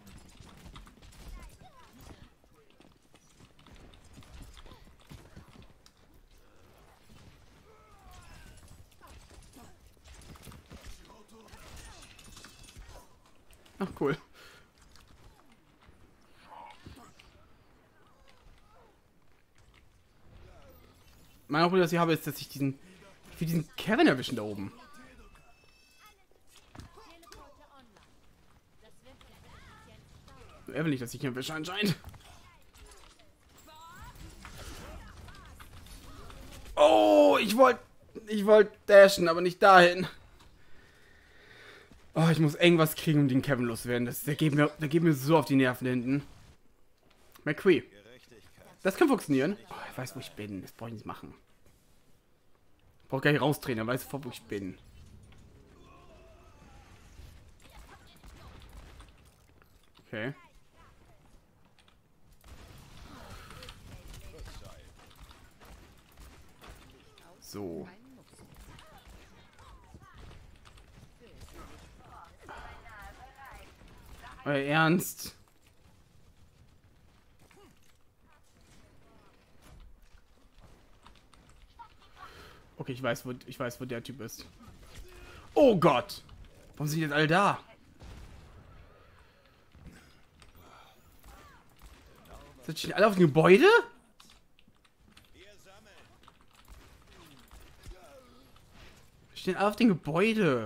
Ach, cool. Mein Problem, das ich habe, ist, dass ich will diesen Kevin erwischen da oben. Teleporter online. Das wird deine Effizienz steigern. Er will nicht, dass ich ihn erwische anscheinend. Oh, ich wollte dashen, aber nicht dahin. Oh, ich muss irgendwas kriegen, um den Kevin loszuwerden. Der geht mir so auf die Nerven hinten. McQueen. Das kann funktionieren. Oh, ich weiß, wo ich bin. Das brauche ich nicht machen. Ich brauche gar nicht rausdrehen, er weiß sofort, wo ich bin. Okay. So. Euer Ernst? Okay, ich weiß, wo der Typ ist. Oh Gott! Warum sind die jetzt alle da? Sind die alle auf dem Gebäude? Stehen alle auf dem Gebäude.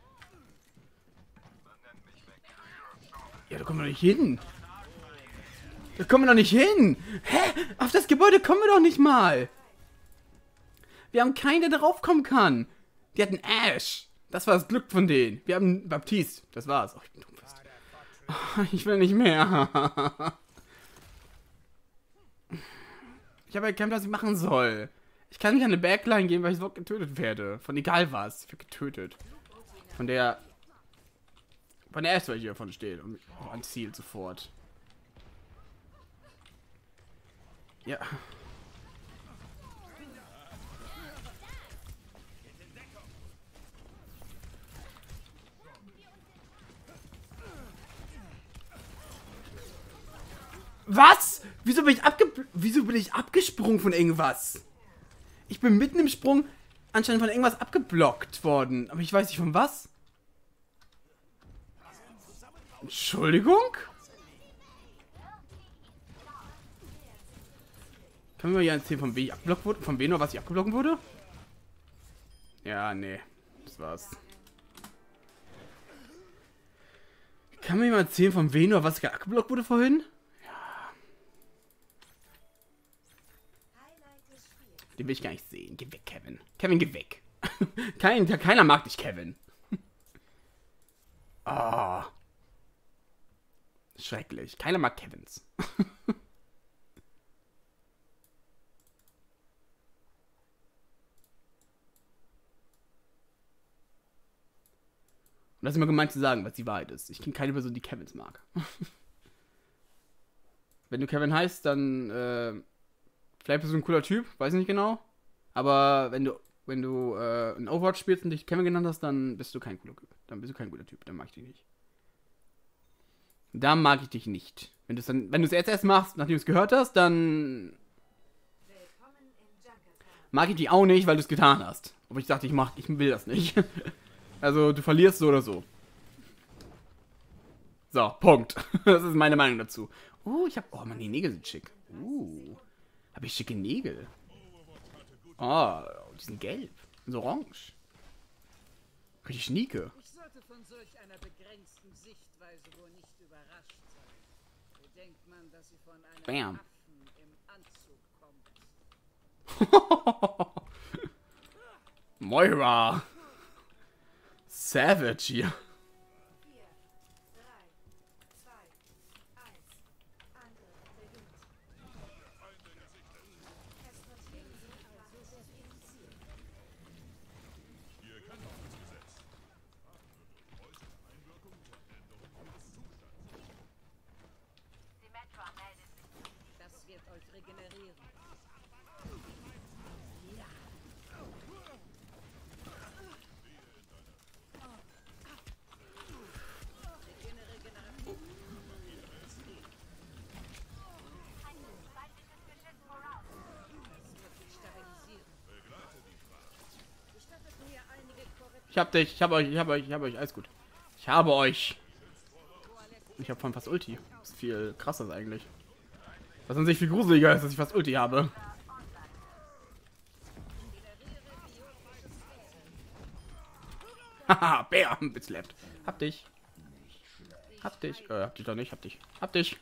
Ja, da kommen wir doch nicht hin. Da kommen wir doch nicht hin. Hä? Auf das Gebäude kommen wir doch nicht mal. Wir haben keinen, der darauf kommen kann. Die hatten Ash. Das war das Glück von denen. Wir haben Baptiste. Das war's. Oh, ich bin dummfest. Oh, ich will nicht mehr. Ich habe erkannt, was ich machen soll. Ich kann nicht an eine Backline gehen, weil ich sofort getötet werde. Von egal was. Ich werde getötet. Von der Ash, weil ich hier davon steht. Und an Ziel sofort. Ja. Was? Wieso bin ich abgesprungen von irgendwas? Ich bin mitten im Sprung anscheinend von irgendwas abgeblockt worden. Aber ich weiß nicht von was. Entschuldigung? Kann mir mal hier erzählen, von wem ich abgeblockt wurde? Von wem oder was ich abgeblockt wurde? Ja, nee. Das war's. Kann mir jemand erzählen, von wem oder was ich abgeblockt wurde vorhin? Den will ich gar nicht sehen. Geh weg, Kevin. Kevin, geh weg. Keiner mag dich, Kevin. Ah. Schrecklich. Keiner mag Kevins. Und das ist immer gemeint zu sagen, was die Wahrheit ist. Ich kenne keine Person, die Kevins mag. Wenn du Kevin heißt, dann, vielleicht bist du ein cooler Typ, weiß ich nicht genau. Aber wenn du in Overwatch spielst und dich Kevin genannt hast, dann bist du kein cooler Typ. Dann bist du kein guter Typ, dann mag ich dich nicht. Da mag ich dich nicht. Wenn du es jetzt erst machst, nachdem du es gehört hast, dann mag ich dich auch nicht, weil du es getan hast. Aber ich dachte, ich will das nicht. Also, du verlierst so oder so. So, Punkt. Das ist meine Meinung dazu. Oh, oh, Mann, die Nägel sind schick. Habe ich schicke Nägel. Oh, die sind gelb. Und so orange. Richtig schnieke. Ich sollte von solch einer begrenzten Sichtweise wohl nicht überrascht sein. Bedenkt man, dass sie von einem Bam. Affen im Anzug kommt. Moira. Savage hier. 4, 3, 2, 1. Angriff beginnt. Transportieren Sie also sehr viel Ziel. Hier kein Hoffnungsgesetz. Äußere Einwirkung zur Änderung Ihres Zustands. Das wird euch regenerieren. Ich hab dich, ich hab euch, alles gut. Ich habe euch. Ich hab vorhin fast Ulti. Das ist viel krasser eigentlich. Was an sich viel gruseliger ist, dass ich fast Ulti habe. Haha, Bam, bitslappt. Hab dich. Hab dich. Hab dich doch nicht, hab dich. Hab dich.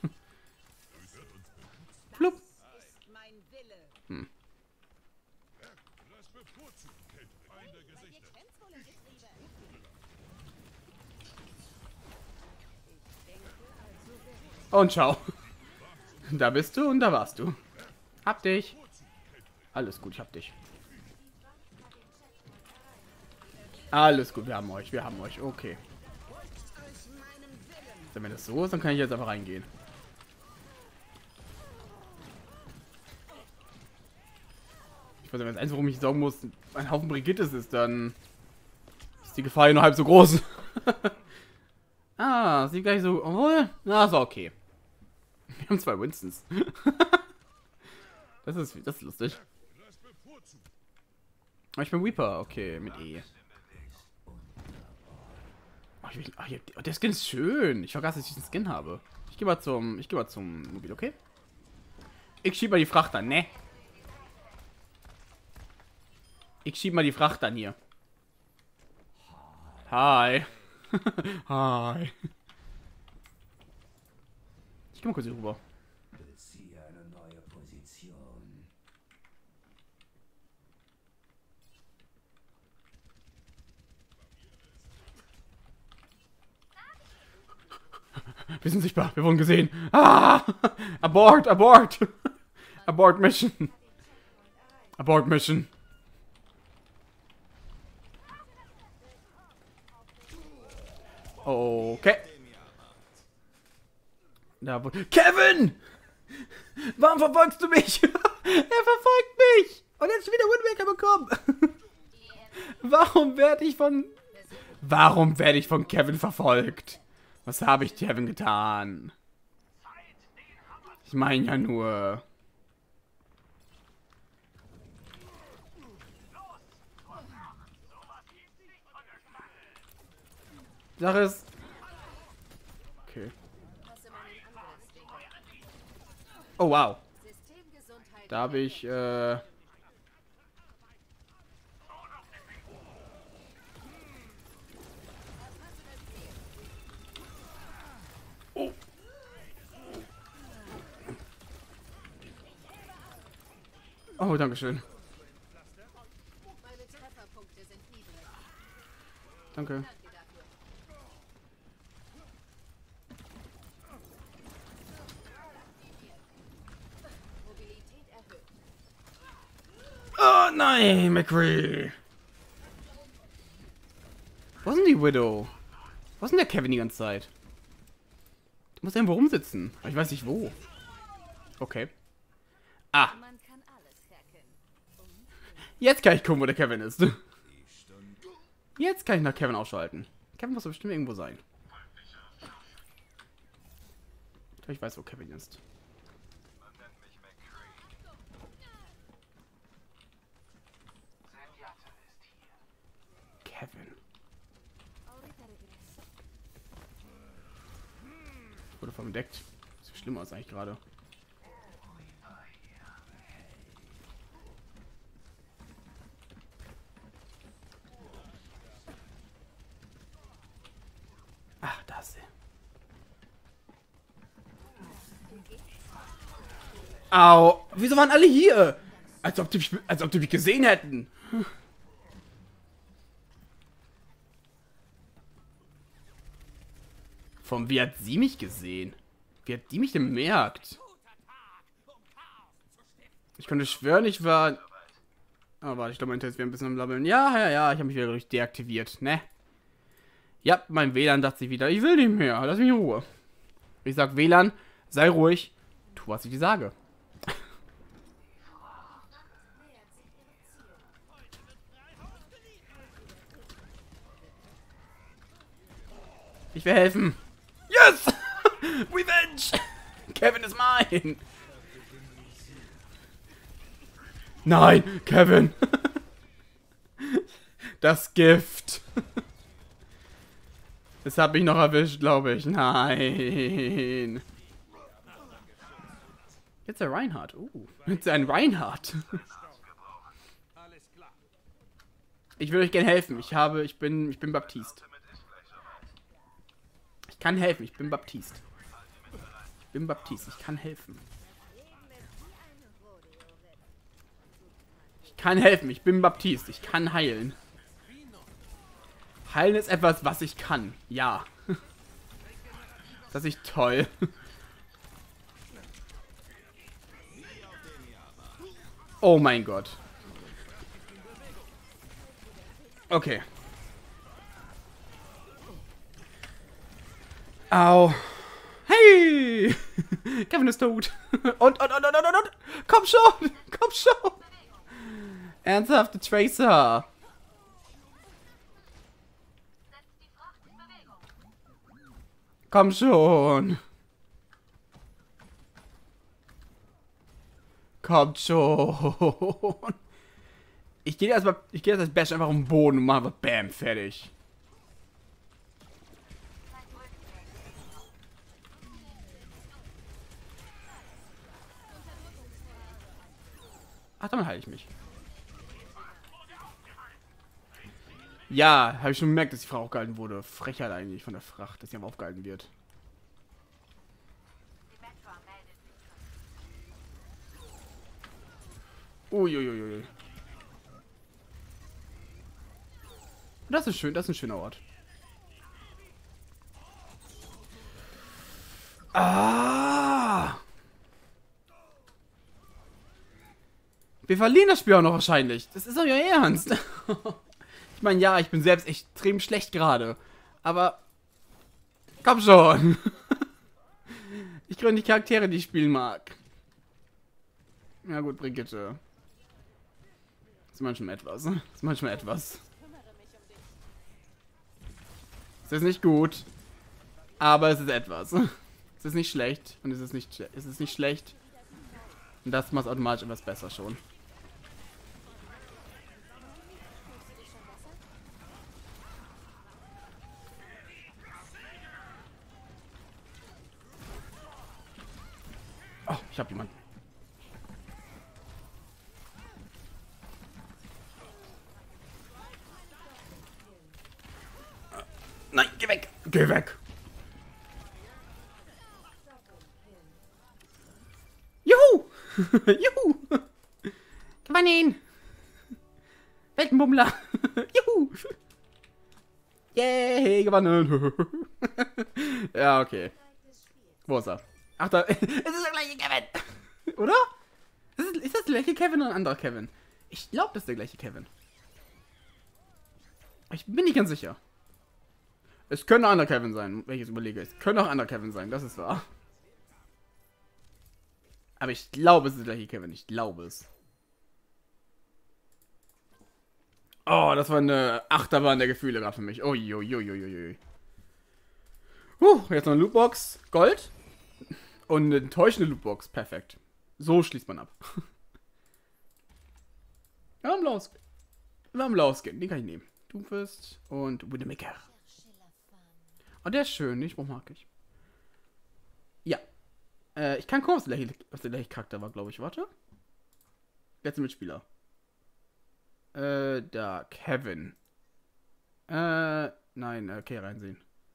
Flupp. Ist mein Wille. Das bevorzugt kennt Feinde gesichtet. Und ciao. Da bist du und da warst du. Hab dich. Alles gut, ich hab dich. Alles gut, wir haben euch, okay. Wenn das so ist, dann kann ich jetzt einfach reingehen. Ich weiß nicht, wenn das Einzige, worum ich sagen muss, ein Haufen Brigittes ist, dann ist die Gefahr ja nur halb so groß. Ah, sieht gar nicht so... Obwohl, na, ist okay. Wir haben 2 Winstons. Das ist lustig. Das bevorzugt. Oh, ich bin Reaper, okay, mit E. Oh, der Skin ist schön. Ich vergaß, dass ich diesen Skin habe. Ich gehe mal zum Mobil, okay? Ich schieb mal die Fracht an, ne? Ich schieb mal die Fracht an hier. Hi. Hi. Ich geh mal kurz hier rüber. Beziehe eine neue Position. Wir sind sichtbar. Wir wurden gesehen. Ah! Abort, abort. Abort Mission. Abort Mission. Okay. Da wo Kevin! Warum verfolgst du mich? Er verfolgt mich! Und jetzt wieder Windmaker bekommen. Warum werde ich von Kevin verfolgt? Was habe ich Kevin getan? Ich meine ja nur... Sache ist... Okay. Oh, wow. Da habe ich, Oh, danke schön. Meine Trefferpunkte sind niedrig. Danke. Danke dafür. Mobilität erhöht. Oh nein, McCree. Wo ist denn die Widow? Wo ist denn der Kevin die ganze Zeit? Du musst irgendwo rumsitzen. Aber ich weiß nicht wo. Okay. Ah, Man kann alles hacken. jetzt kann ich gucken, wo der Kevin ist. Jetzt kann ich nach Kevin ausschalten. Kevin muss doch bestimmt irgendwo sein. glaube, ich weiß, wo Kevin ist. Man nennt mich McCree. Zenyatta ist hier. Kevin. Ahorita regreso. Wurde verdeckt. Sieht schlimm aus eigentlich gerade. Ach, da ist sie. Au. Wieso waren alle hier? Als ob die mich gesehen hätten. Wie hat sie mich gesehen? Wie hat die mich denn bemerkt? Ich konnte schwören, ich war... Oh, warte, ich glaube, mein Test wäre ein bisschen am Labbeln. Ja, ich habe mich wieder durch deaktiviert, ne? Ja, mein WLAN dachte sich wieder, ich will nicht mehr, lass mich in Ruhe. Ich sag WLAN, sei ruhig, tu, was ich dir sage. Ich will helfen. Yes! Revenge! Kevin ist mein! Nein, Kevin! Das Gift! Das hat mich noch erwischt, glaube ich. Nein! Jetzt der Reinhardt. Jetzt ein Reinhardt. Ich will euch gerne helfen. Ich bin Baptist. Ich kann helfen. Ich bin Baptist. Ich kann helfen. Ich kann helfen. Ich bin Baptist. Ich kann heilen. Heilen ist etwas, was ich kann. Ja. Das ist toll. Oh mein Gott. Okay. Au. Hey! Kevin ist tot. Und. Komm schon! Komm schon! Ernsthafte Tracer. Komm schon. Kommt schon. Ich gehe erstmal. Ich gehe jetzt als Bash einfach auf den Boden und mache Bam, fertig. Ach, dann heile ich mich. Ja, habe ich schon gemerkt, dass die Frau aufgehalten wurde. Frechheit eigentlich von der Fracht, dass sie aber aufgehalten wird. Uiuiui. Das ist schön, das ist ein schöner Ort. Ah! Wir verlieren das Spiel auch noch wahrscheinlich. Das ist doch ja ernst. Ich meine, ja, ich bin selbst extrem schlecht gerade. Aber komm schon. Ich gründe die Charaktere, die ich spielen mag. Ja gut, Brigitte. Ist manchmal etwas. Es ist nicht gut. Aber es ist etwas. Es ist nicht schlecht. Und es ist nicht schlecht. Und das macht automatisch etwas besser schon. Oh, ich hab jemanden. Nein, geh weg! Geh weg! Juhu! Juhu! Gewonnen! Weltenbummler! Juhu! Yay, gewonnen! Ja, okay. Wo ist er? Ach, da. Es ist der gleiche Kevin! Oder? Ist das der gleiche Kevin oder ein anderer Kevin? Ich glaube, das ist der gleiche Kevin. Ich bin nicht ganz sicher. Es könnte ein anderer Kevin sein, wenn ich jetzt überlege. Es könnte auch ein anderer Kevin sein, das ist wahr. Aber ich glaube, es ist der gleiche Kevin. Ich glaube es. Oh, das war eine Achterbahn der Gefühle gerade für mich. Uiuiuiui. Jetzt noch eine Lootbox. Gold. Und eine enttäuschende Lootbox. Perfekt. So schließt man ab. Wir haben Lauskin. Den kann ich nehmen. Doomfist und Widowmaker. Oh, der ist schön. Den Spruch mag ich. Ja. Ich kann gucken, was der Charakter war, glaube ich. Warte. Letzter Mitspieler. Da. Kevin. Nein, okay, reinsehen.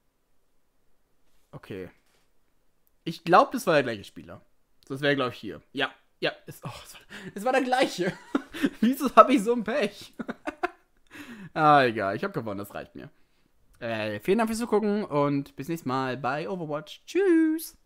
Okay. Ich glaube, das war der gleiche Spieler. Das wäre, glaube ich, hier. Ja, es war der gleiche. Wieso habe ich so ein Pech? Egal, ich habe gewonnen, das reicht mir. Vielen Dank fürs Zugucken und bis nächstes Mal bei Overwatch. Tschüss!